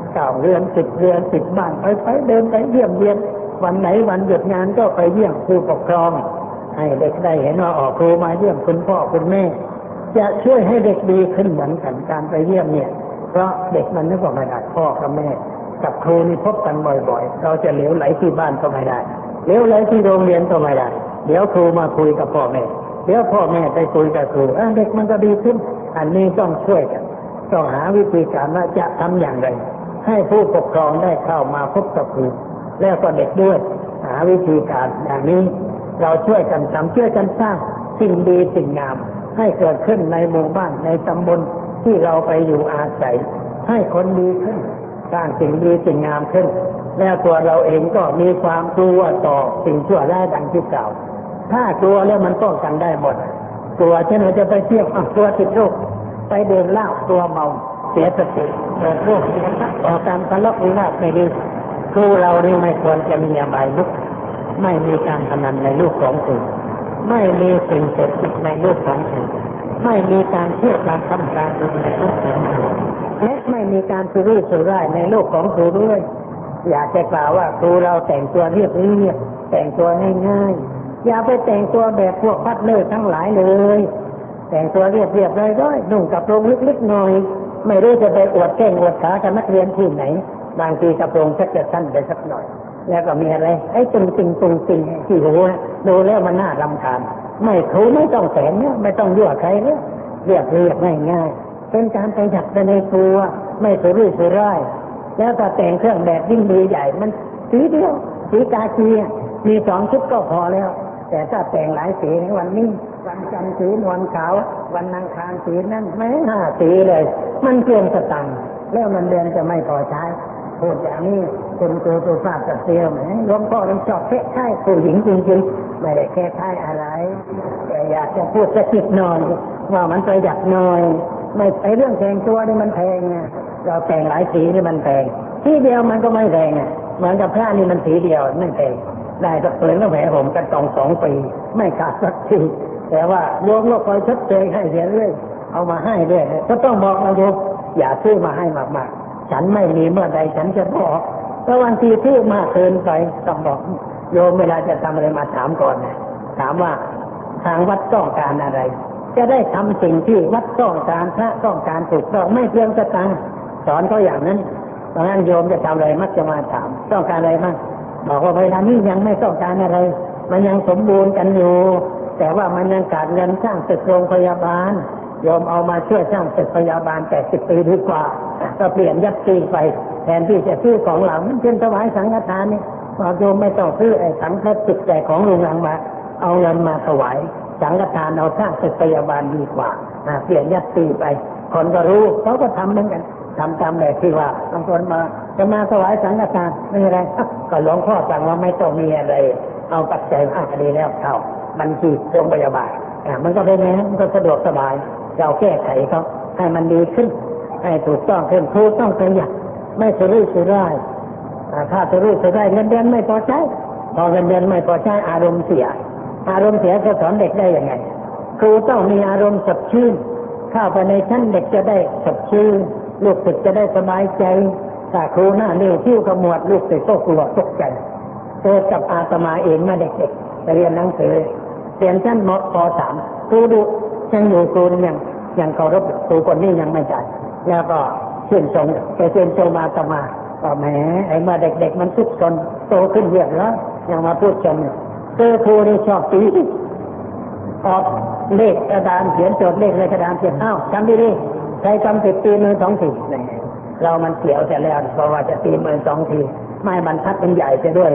B: 9 เดือน10 เดือน10 บ้านไปเดินไปเยี่ยมเยียนวันไหนวันหยุดงานก็ไปเยี่ยมผู้ปกครองให้เด็กได้เห็นว่าครูมาเยี่ยมคุณพ่อคุณแม่จะช่วยให้เด็กดีขึ้นเหมือนกันการไปเยี่ยมเนี่ยเพราะเด็กมันนึกว่าไม่ได้พ่อกับแม่กับครูนี่พบกันบ่อยๆเราจะเหลวไหลที่บ้านก็ไม่ได้เหลวไหลที่โรงเรียนก็ไม่ได้เดี๋ยวครูมาคุยกับพ่อแม่เดี๋ยวพ่อแม่ไปคุยกับครูเด็กมันก็ดีขึ้นอันนี้ต้องช่วยกันต้องหาวิธีการว่าจะทำอย่างไรให้ผู้ปกครองได้เข้ามาพบกับครูแล้วก็เด็กด้วยหาวิธีการอย่างนี้เราช่วยกันทำช่วยกันสร้างสิ่งดีสิ่งงามให้เกิดขึ้นในหมู่บ้านในตำบลที่เราไปอยู่อาศัยให้คนดีขึ้นสร้างสิ่งดีสิ่งงามขึ้นแล้วตัวเราเองก็มีความกลัวต่อสิ่งชั่วร้ายดังที่กล่าวถ้ากลัวแล้วมันป้องกันได้หมดกลัวเช่นเราจะไปเที่ยวกลัวติดโรคไปเดินเหล้ากลัวเมาเสียสติเกิดโรคเสียทรัพย์ต่อการทะเลาะวิวาทไม่ดีครูเรานี่ไม่ควรจะมีอบายมุขไม่มีการพนันในลูกของครูไม่มีสิ่งเสพติดในลูกของครูไม่มีการเที่ยวการทำการในลูกของครูและไม่มีการสุรุ่ยสุร่ายในลูกของครูด้วยอยากจะกล่าวว่าครูเราแต่งตัวเรียบแต่งตัวง่ายๆอย่าไปแต่งตัวแบบพวกพัดเลิศทั้งหลายเลยแต่งตัวเรียบร้อยๆนุ่งกระโปรงลึกๆหน่อยไม่รู้จะไปอวดแข้งอวดขากับนักเรียนที่ไหนบางทีกระโปรงชักจะสั้นไปสักหน่อยแล้วก็มีอะไรไอ้ตุงติงที่หัวดูแล้วมันน่ารำคาญไม่ครูไม่ต้องแต่งเนี่ยไม่ต้องยั่วใครเนี่ยเรียบง่ายๆเป็นการประหยัดในครัวไม่สุรุ่ยสุร่ายแล้วถ้าแต่งเครื่องแบบยิ่งดีใหญ่มันสีเดียวสีกากีมี2 ชุดก็พอแล้วแต่ถ้าแต่งหลายสีในวันนี้วันจันทร์สีนวลขาววันอังคารสีนั่นไม่5 สีเลยมันเปลี่ยนสตังค์แล้วมันเดือนจะไม่พอใช้พูดอย่างนี้คนตัวตัวฟาดกับเตียวไหมหลวงพ่อต้องชอบแค่ใช่ผู้หญิงจริงๆไม่ได้แค่ใช่อะไรแต่อยากจะพูดสักนิดหน่อยว่ามันประหยัดหน่อยไม่ไอเรื่องแต่งตัวนี่มันแพงไงเราแต่งหลายสีนี่มันแพงทีเดียวมันก็ไม่แพงอ่ะเหมือนกับผ้านี่มันสีเดียวไม่แพงได้สักเปลือกก็แผลผมกัน2 ปีไม่ขาดสักทีแต่ว่าโยมก็คอยชดเชยให้เสียเรื่อยเอามาให้เรื่อยก็ต้องบอกเราโยมอย่าซื้อมาให้มากๆฉันไม่มีเมื่อใดฉันจะบอกแต่บางทีซื้อมากเกินไปต้องบอกโยมเวลาจะทำอะไรมาถามก่อนนะถามว่าทางวัดต้องการอะไรจะได้ทำสิ่งที่วัดต้องการพระต้องการถูกต้องไม่เปลืองสตางค์สอนเขาอย่างนั้นเพราะงั้นโยมจะทำอะไรมักจะมาถามต้องการอะไรบ้างบอกว่าเวลานี้ยังไม่ต้องการอะไรมันยังสมบูรณ์กันอยู่แต่ว่ามันยังขาดเงินสร้างตึกโรงพยาบาลโยมเอามาช่วยสร้างตึกพยาบาล80 ปีดีกว่าก็เปลี่ยนยัตติไปแทนที่จะซื้อของหลังเช่นถวายสังฆทานนี่บอกโยมไม่ต้องซื้อไอ้สังฆติกแต่ของลุงหลังมาเอาเงินมาถวายสังฆทานเอาสร้างตึกพยาบาลดีกว่าเปลี่ยนยัตติไปคนก็รู้เขาก็ทำเหมือนกันทำตามแบบที่ว่าบางคนมาจะมาถวายสังฆทานไม่อะไรก็หลวงพ่อสั่งว่าไม่ต้องมีอะไรเอาปัจจัยดีแล้วเข้าบัญชีโรงพยาบาลมันก็เป็นไงมันก็สะดวกสบายเราแก้ไขเขาให้มันดีขึ้นให้ถูกต้องขึ้นครูต้องประหยัดไม่สุรุ่ยสุร่ายถ้าสุรุ่ยสุร่ายเงินเดือนไม่พอใช้พอเงินเดือนไม่พอใช้อารมณ์เสียจะสอนเด็กได้ยังไงครูต้องมีอารมณ์สดชื่นเข้าไปในชั้นเด็กจะได้สดชื่นลูกศิษย์จะได้สบายใจถ้าครูหน้านิ้วคิ้วขมวดลูกศิษย์ก็กลัวตกใจเกิดกับอาตมาเองมาเด็กๆไปเรียนหนังสือเรียนชั้นมป.3 ครูดุยังอยู่ครูยังเคารพครูคนนี้ยังไม่จ่ายแล้วก็ชื่นชมอาตมาก็แหมไอ้เมื่อเด็กๆมันทุกข์จนโตขึ้นเยอะแล้วยังมาพูดชมครูนี่ชอบตีออกเลขกระดานเขียนโจทย์เลขในกระดานเขียนจำดีๆใครจำ10 ตีมือ2 ทีเรามันเสียวเสียแล้วเพราะว่าจะตีมือ2 ทีไม้บรรทัดเป็นใหญ่เสียด้วย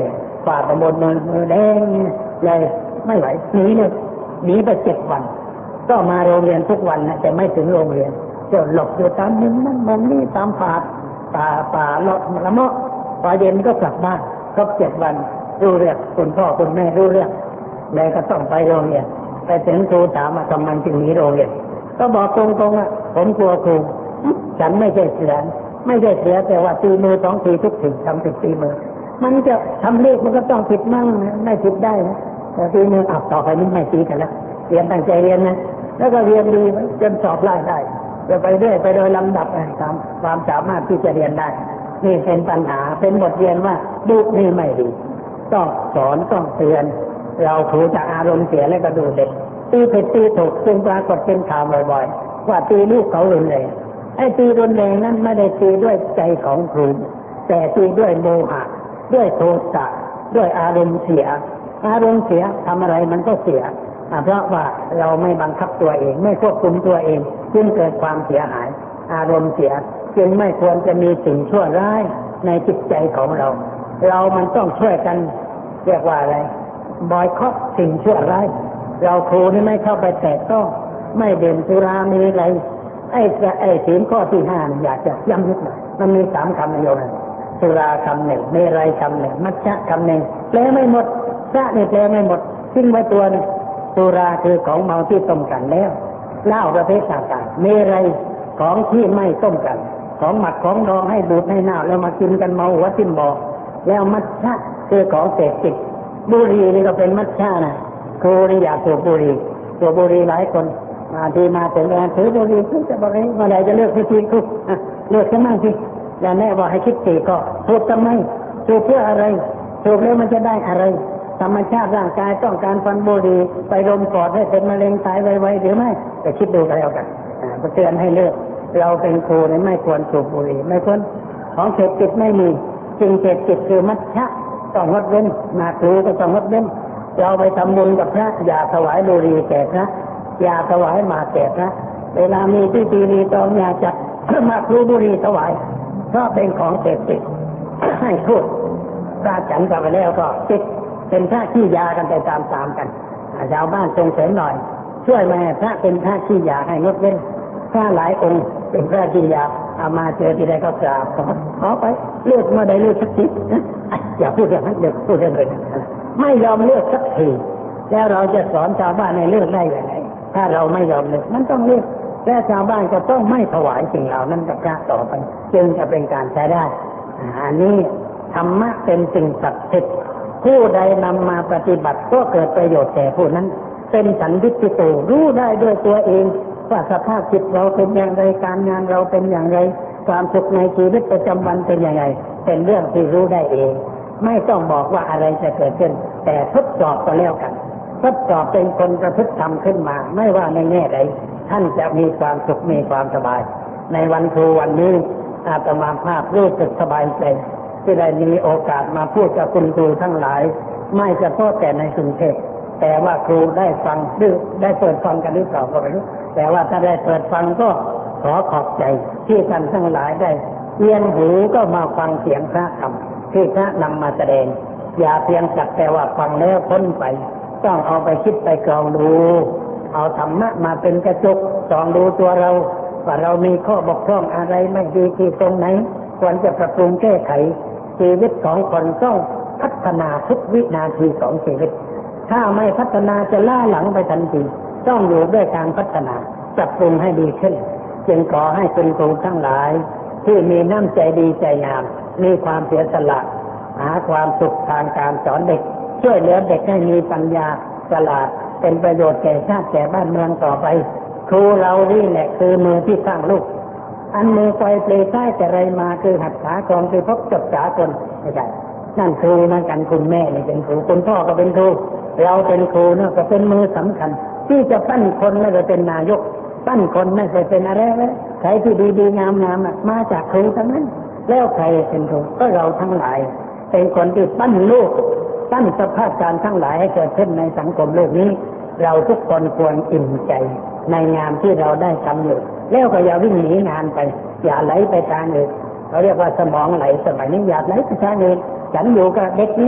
B: ฝาดตะบนมือแดงเลยไม่ไหวหนีเลยหนีไป7 วันก็มาโรงเรียนทุกวันนะแต่ไม่ถึงโรงเรียนจะหลบอยู่ตามมุมนั้นมุมนี้ตามป่าละเมาะพอเย็นก็กลับบ้านครบ7 วันรู้เรื่องคุณพ่อคุณแม่รู้เรื่องเลยก็ต้องไปโรงเรียนไปถึงครูถามว่าทำไมจึงหนีโรงเรียนก็บอกตรงๆอ่ะผมกลัวครูฉันไม่ใช่เสือแต่ว่าตีมือ2 ทีทุกทีทำผิดตีมือมันจะทำเลขมันก็ต้องผิดมั่งไม่ผิดได้นะแต่ตีมือต่อไปนี้ไม่ตีกันแล้วเรียนตั้งใจเรียนนะแล้วก็เรียนดีจนสอบได้ไปเรื่อยไปโดยลำดับตามความสามารถที่จะเรียนได้นี่เป็นปัญหาเป็นบทเรียนว่าลูกนี่ไม่ดีต้องสอนต้องเตือนเราครูจะอารมณ์เสียแล้วก็ดูเด็กตีผิดตีถูกซึ่งปรากฏเป็นข่าวบ่อยๆว่าตีลูกเขารุนแรงไอ้ตีรุนแรงนั้นไม่ได้ตีด้วยใจของครูแต่ตีด้วยโมหะด้วยโทสะด้วยอารมณ์เสียทำอะไรมันก็เสียเพราะว่าเราไม่บังคับตัวเองไม่ควบคุมตัวเองจึงเกิดความเสียหายอารมณ์เสียจึงไม่ควรจะมีสิ่งชั่วร้ายในจิตใจของเรามันต้องช่วยกันเรียกว่าอะไรบอยคอตสิ่งชั่วร้ายเราครูนี่ไม่เข้าไปแตะต้องไม่เด่นสุรามีอะไรไอ้ศีลข้อที่5อยากจะย้ำนิดหน่อยมันมี3 คำในโยมสุราคำ 1เมรัยคำ 1มัชฌะคำ 1แปลไม่หมดพระนี่แปลไม่หมดทิ้งไว้ตัวนึงสุราคือของเมาที่ต้มกันแล้วเหล้าประเภทต่างๆเมรัยของที่ไม่ต้มกันของหมักของดองให้บูดให้เน่าแล้วมากินกันเมาหัวทิ่มบ่อแล้วมัชฌะคือของเสพติดบุหรี่นี่ก็เป็นมัชฌะนะครูนี่อยากสูบบุหรี่หลายคนที่มาถึงงานถือบุหรี่คือจะบอกเมื่อไหร่จะเลิกพิธีคุกเลิกซะมั่งสิแล้วแม่บอกให้คิดตีก็สูบทำไมสูบเพื่ออะไรสูบแล้วมันจะได้อะไรธรรมชาติร่างกายต้องการฟันบุหรี่ไปลมปอดให้เป็นมะเร็งตายไวๆหรือไม่แต่คิดดูกันแล้วกันก็เตือนให้เลิกเราเป็นครูเนี่ยไม่ควรสูบบุหรี่ไม่ควรของเสพติดไม่มีสิ่งเสพติดคือมัชฌะต้องงดเว้นมาครูก็ต้องงดเว้นเราไปทำบุญกับพระอย่าถวายบุหรี่แก่พระอย่าถวายมาแก่พระเวลามีพิธีรีตองอย่าจัดมาครูบุหรี่ถวายเพราะเป็นของเสพติดให้พูดพระฉันกันไปแล้วก็ติดเป็นพระขี้ยากันไปตามกันชาวบ้านส่งเสริมหน่อยช่วยมาพระเป็นพระขี้ยาให้งดเว้นพระหลายองค์เป็นพระขี้ยาเอามาเจอที่ใดก็กราบขอไปเลือกเมื่อใดเลือกสักทีอย่าพูดอย่างนั้นเด็กพูดเรื่องเลยไม่ยอมเลือกสักทีแล้วเราจะสอนชาวบ้านให้เลือกได้อย่างไรถ้าเราไม่ยอมเลือกมันต้องเลือกและชาวบ้านก็ต้องไม่ถวายสิ่งเหล่านั้นกับพระต่อไปจึงจะเป็นการใช้ได้อันนี้ธรรมะเป็นสิ่งศักดิ์สิทธิ์ผู้ใดนำมาปฏิบัติก็เกิดประโยชน์แก่ผู้นั้นเป็นสันทิฏฐิโตรู้ได้ด้วยตัวเองว่าสภาพจิตเราเป็นอย่างไรการงานเราเป็นอย่างไรความสุขในชีวิตประจำวันเป็นอย่างไรเป็นเรื่องที่รู้ได้เองไม่ต้องบอกว่าอะไรจะเกิดขึ้นแต่ทดสอบก็แล้วกันทดสอบเป็นคนประพฤติธรรมขึ้นมาไม่ว่าในแง่ใดท่านจะมีความสุขมีความสบายในวันครูวันนี้อาตมาภาพรู้สึกสบายใจที่ได้มีโอกาสมาพูดกับคุณครูทั้งหลายไม่เฉพาะแต่ในกรุงเทพแต่ว่าครูได้ฟังหรือได้เปิดฟังกันหรือเปล่าก็ไม่รู้แต่ว่าถ้าได้เปิดฟังก็ขอขอบใจที่ท่านทั้งหลายได้เวียนหูก็มาฟังเสียงพระธรรมที่พระนำมาแสดงอย่าเพียงสักแต่ว่าฟังแล้วพ้นไปต้องเอาไปคิดไปกรองดูเอาธรรมะมาเป็นกระจกส่องดูตัวเราว่าเรามีข้อบกพร่องอะไรไม่ดีที่ตรงไหนควรจะปรับปรุงแก้ไขชีวิตของคนต้องพัฒนาทุกวินาทีของชีวิตถ้าไม่พัฒนาจะล่าหลังไปทันทีต้องอยู่ด้วยการพัฒนาปรับปรุงให้ดีขึ้นจึงขอให้คุณครูทั้งหลายที่มีน้ำใจดีใจงามมีความเสียสละหาความสุขทางการสอนเด็กช่วยเหลือเด็กให้มีปัญญาฉลาดเป็นประโยชน์แก่ชาติแก่บ้านเมืองต่อไปครูเรานี่แหละคือมือที่สร้างลูกอันมือไฟเปลยใต้แต่ไรมาคือหัตถากรคือพบจบสากลไม่ใช่นั่นครูเหมือนกันคุณแม่นี่เป็นครูคุณพ่อก็เป็นครูเราเป็นครูเนี่ยก็เป็นมือสำคัญที่จะปั้นคนไม่ได้เป็นนายกปั้นคนไม่ได้เป็นอะไรเลยใครที่ดีๆงามๆมาจากครูทั้งนั้นแล้วใครเป็นครูก็เราทั้งหลายเป็นคนที่ปั้นลูกปั้นสภาพการทั้งหลายให้เกิดขึ้นในสังคมโลกนี้เราทุกคนควรอิ่มใจในงานที่เราได้ทำอยู่แล้วก็อย่าวิ่งหนีงานไปอย่าไหลไปทางอื่นเขาเรียกว่าสมองไหลสมัยนี้อย่าไหลไปทางอื่นฉันอยู่กับเด็กนี้แหละ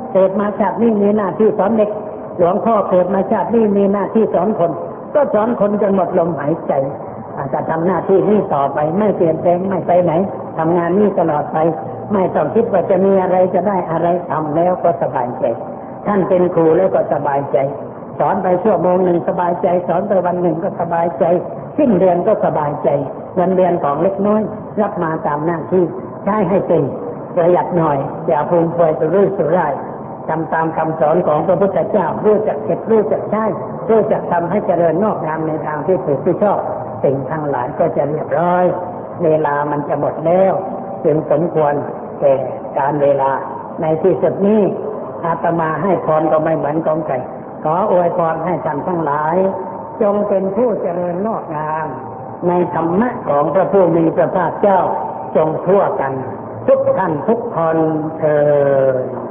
B: เกิดมาชาตินี้มีหน้าที่สอนเด็กหลวงพ่อเกิดมาชาตินี้มีหน้าที่สอนคนก็สอนคนจนหมดลมหายใจอาจจะทำหน้าที่นี้ต่อไปไม่เปลี่ยนแปลงไม่ไปไหนทำงานนี้ตลอดไปไม่ต้องคิดว่าจะมีอะไรจะได้อะไรทำแล้วก็สบายใจท่านเป็นครูแล้วก็สบายใจสอนไปชั่วโมงหนึ่งสบายใจสอนไปวันหนึ่งก็สบายใจสิ้นเดือนก็สบายใจเงินเดือนของเล็กน้อยรับมาตามหน้าที่ใช้ให้เป็นประหยัดหน่อยอย่าฟุ่มเฟือยสุรุ่ยสุร่ายทำตามคำสอนของพระพุทธเจ้ารู้จักเก็บรู้จักใช้รู้จักทำให้เจริญงอกงามในทางที่ถูกที่ชอบสิ่งทั้งหลายก็จะเรียบร้อยเวลามันจะหมดแล้วจึงสมควรแก่การเวลาในที่สุดนี้อาตมาให้พรก็ไม่เหมือนของใครขออวยพรให้ท่านทั้งหลายจงเป็นผู้เจริญงอกงามในธรรมะของพระผู้มีพระภาคเจ้าจงทั่วกันทุกท่านทุกคนเถิด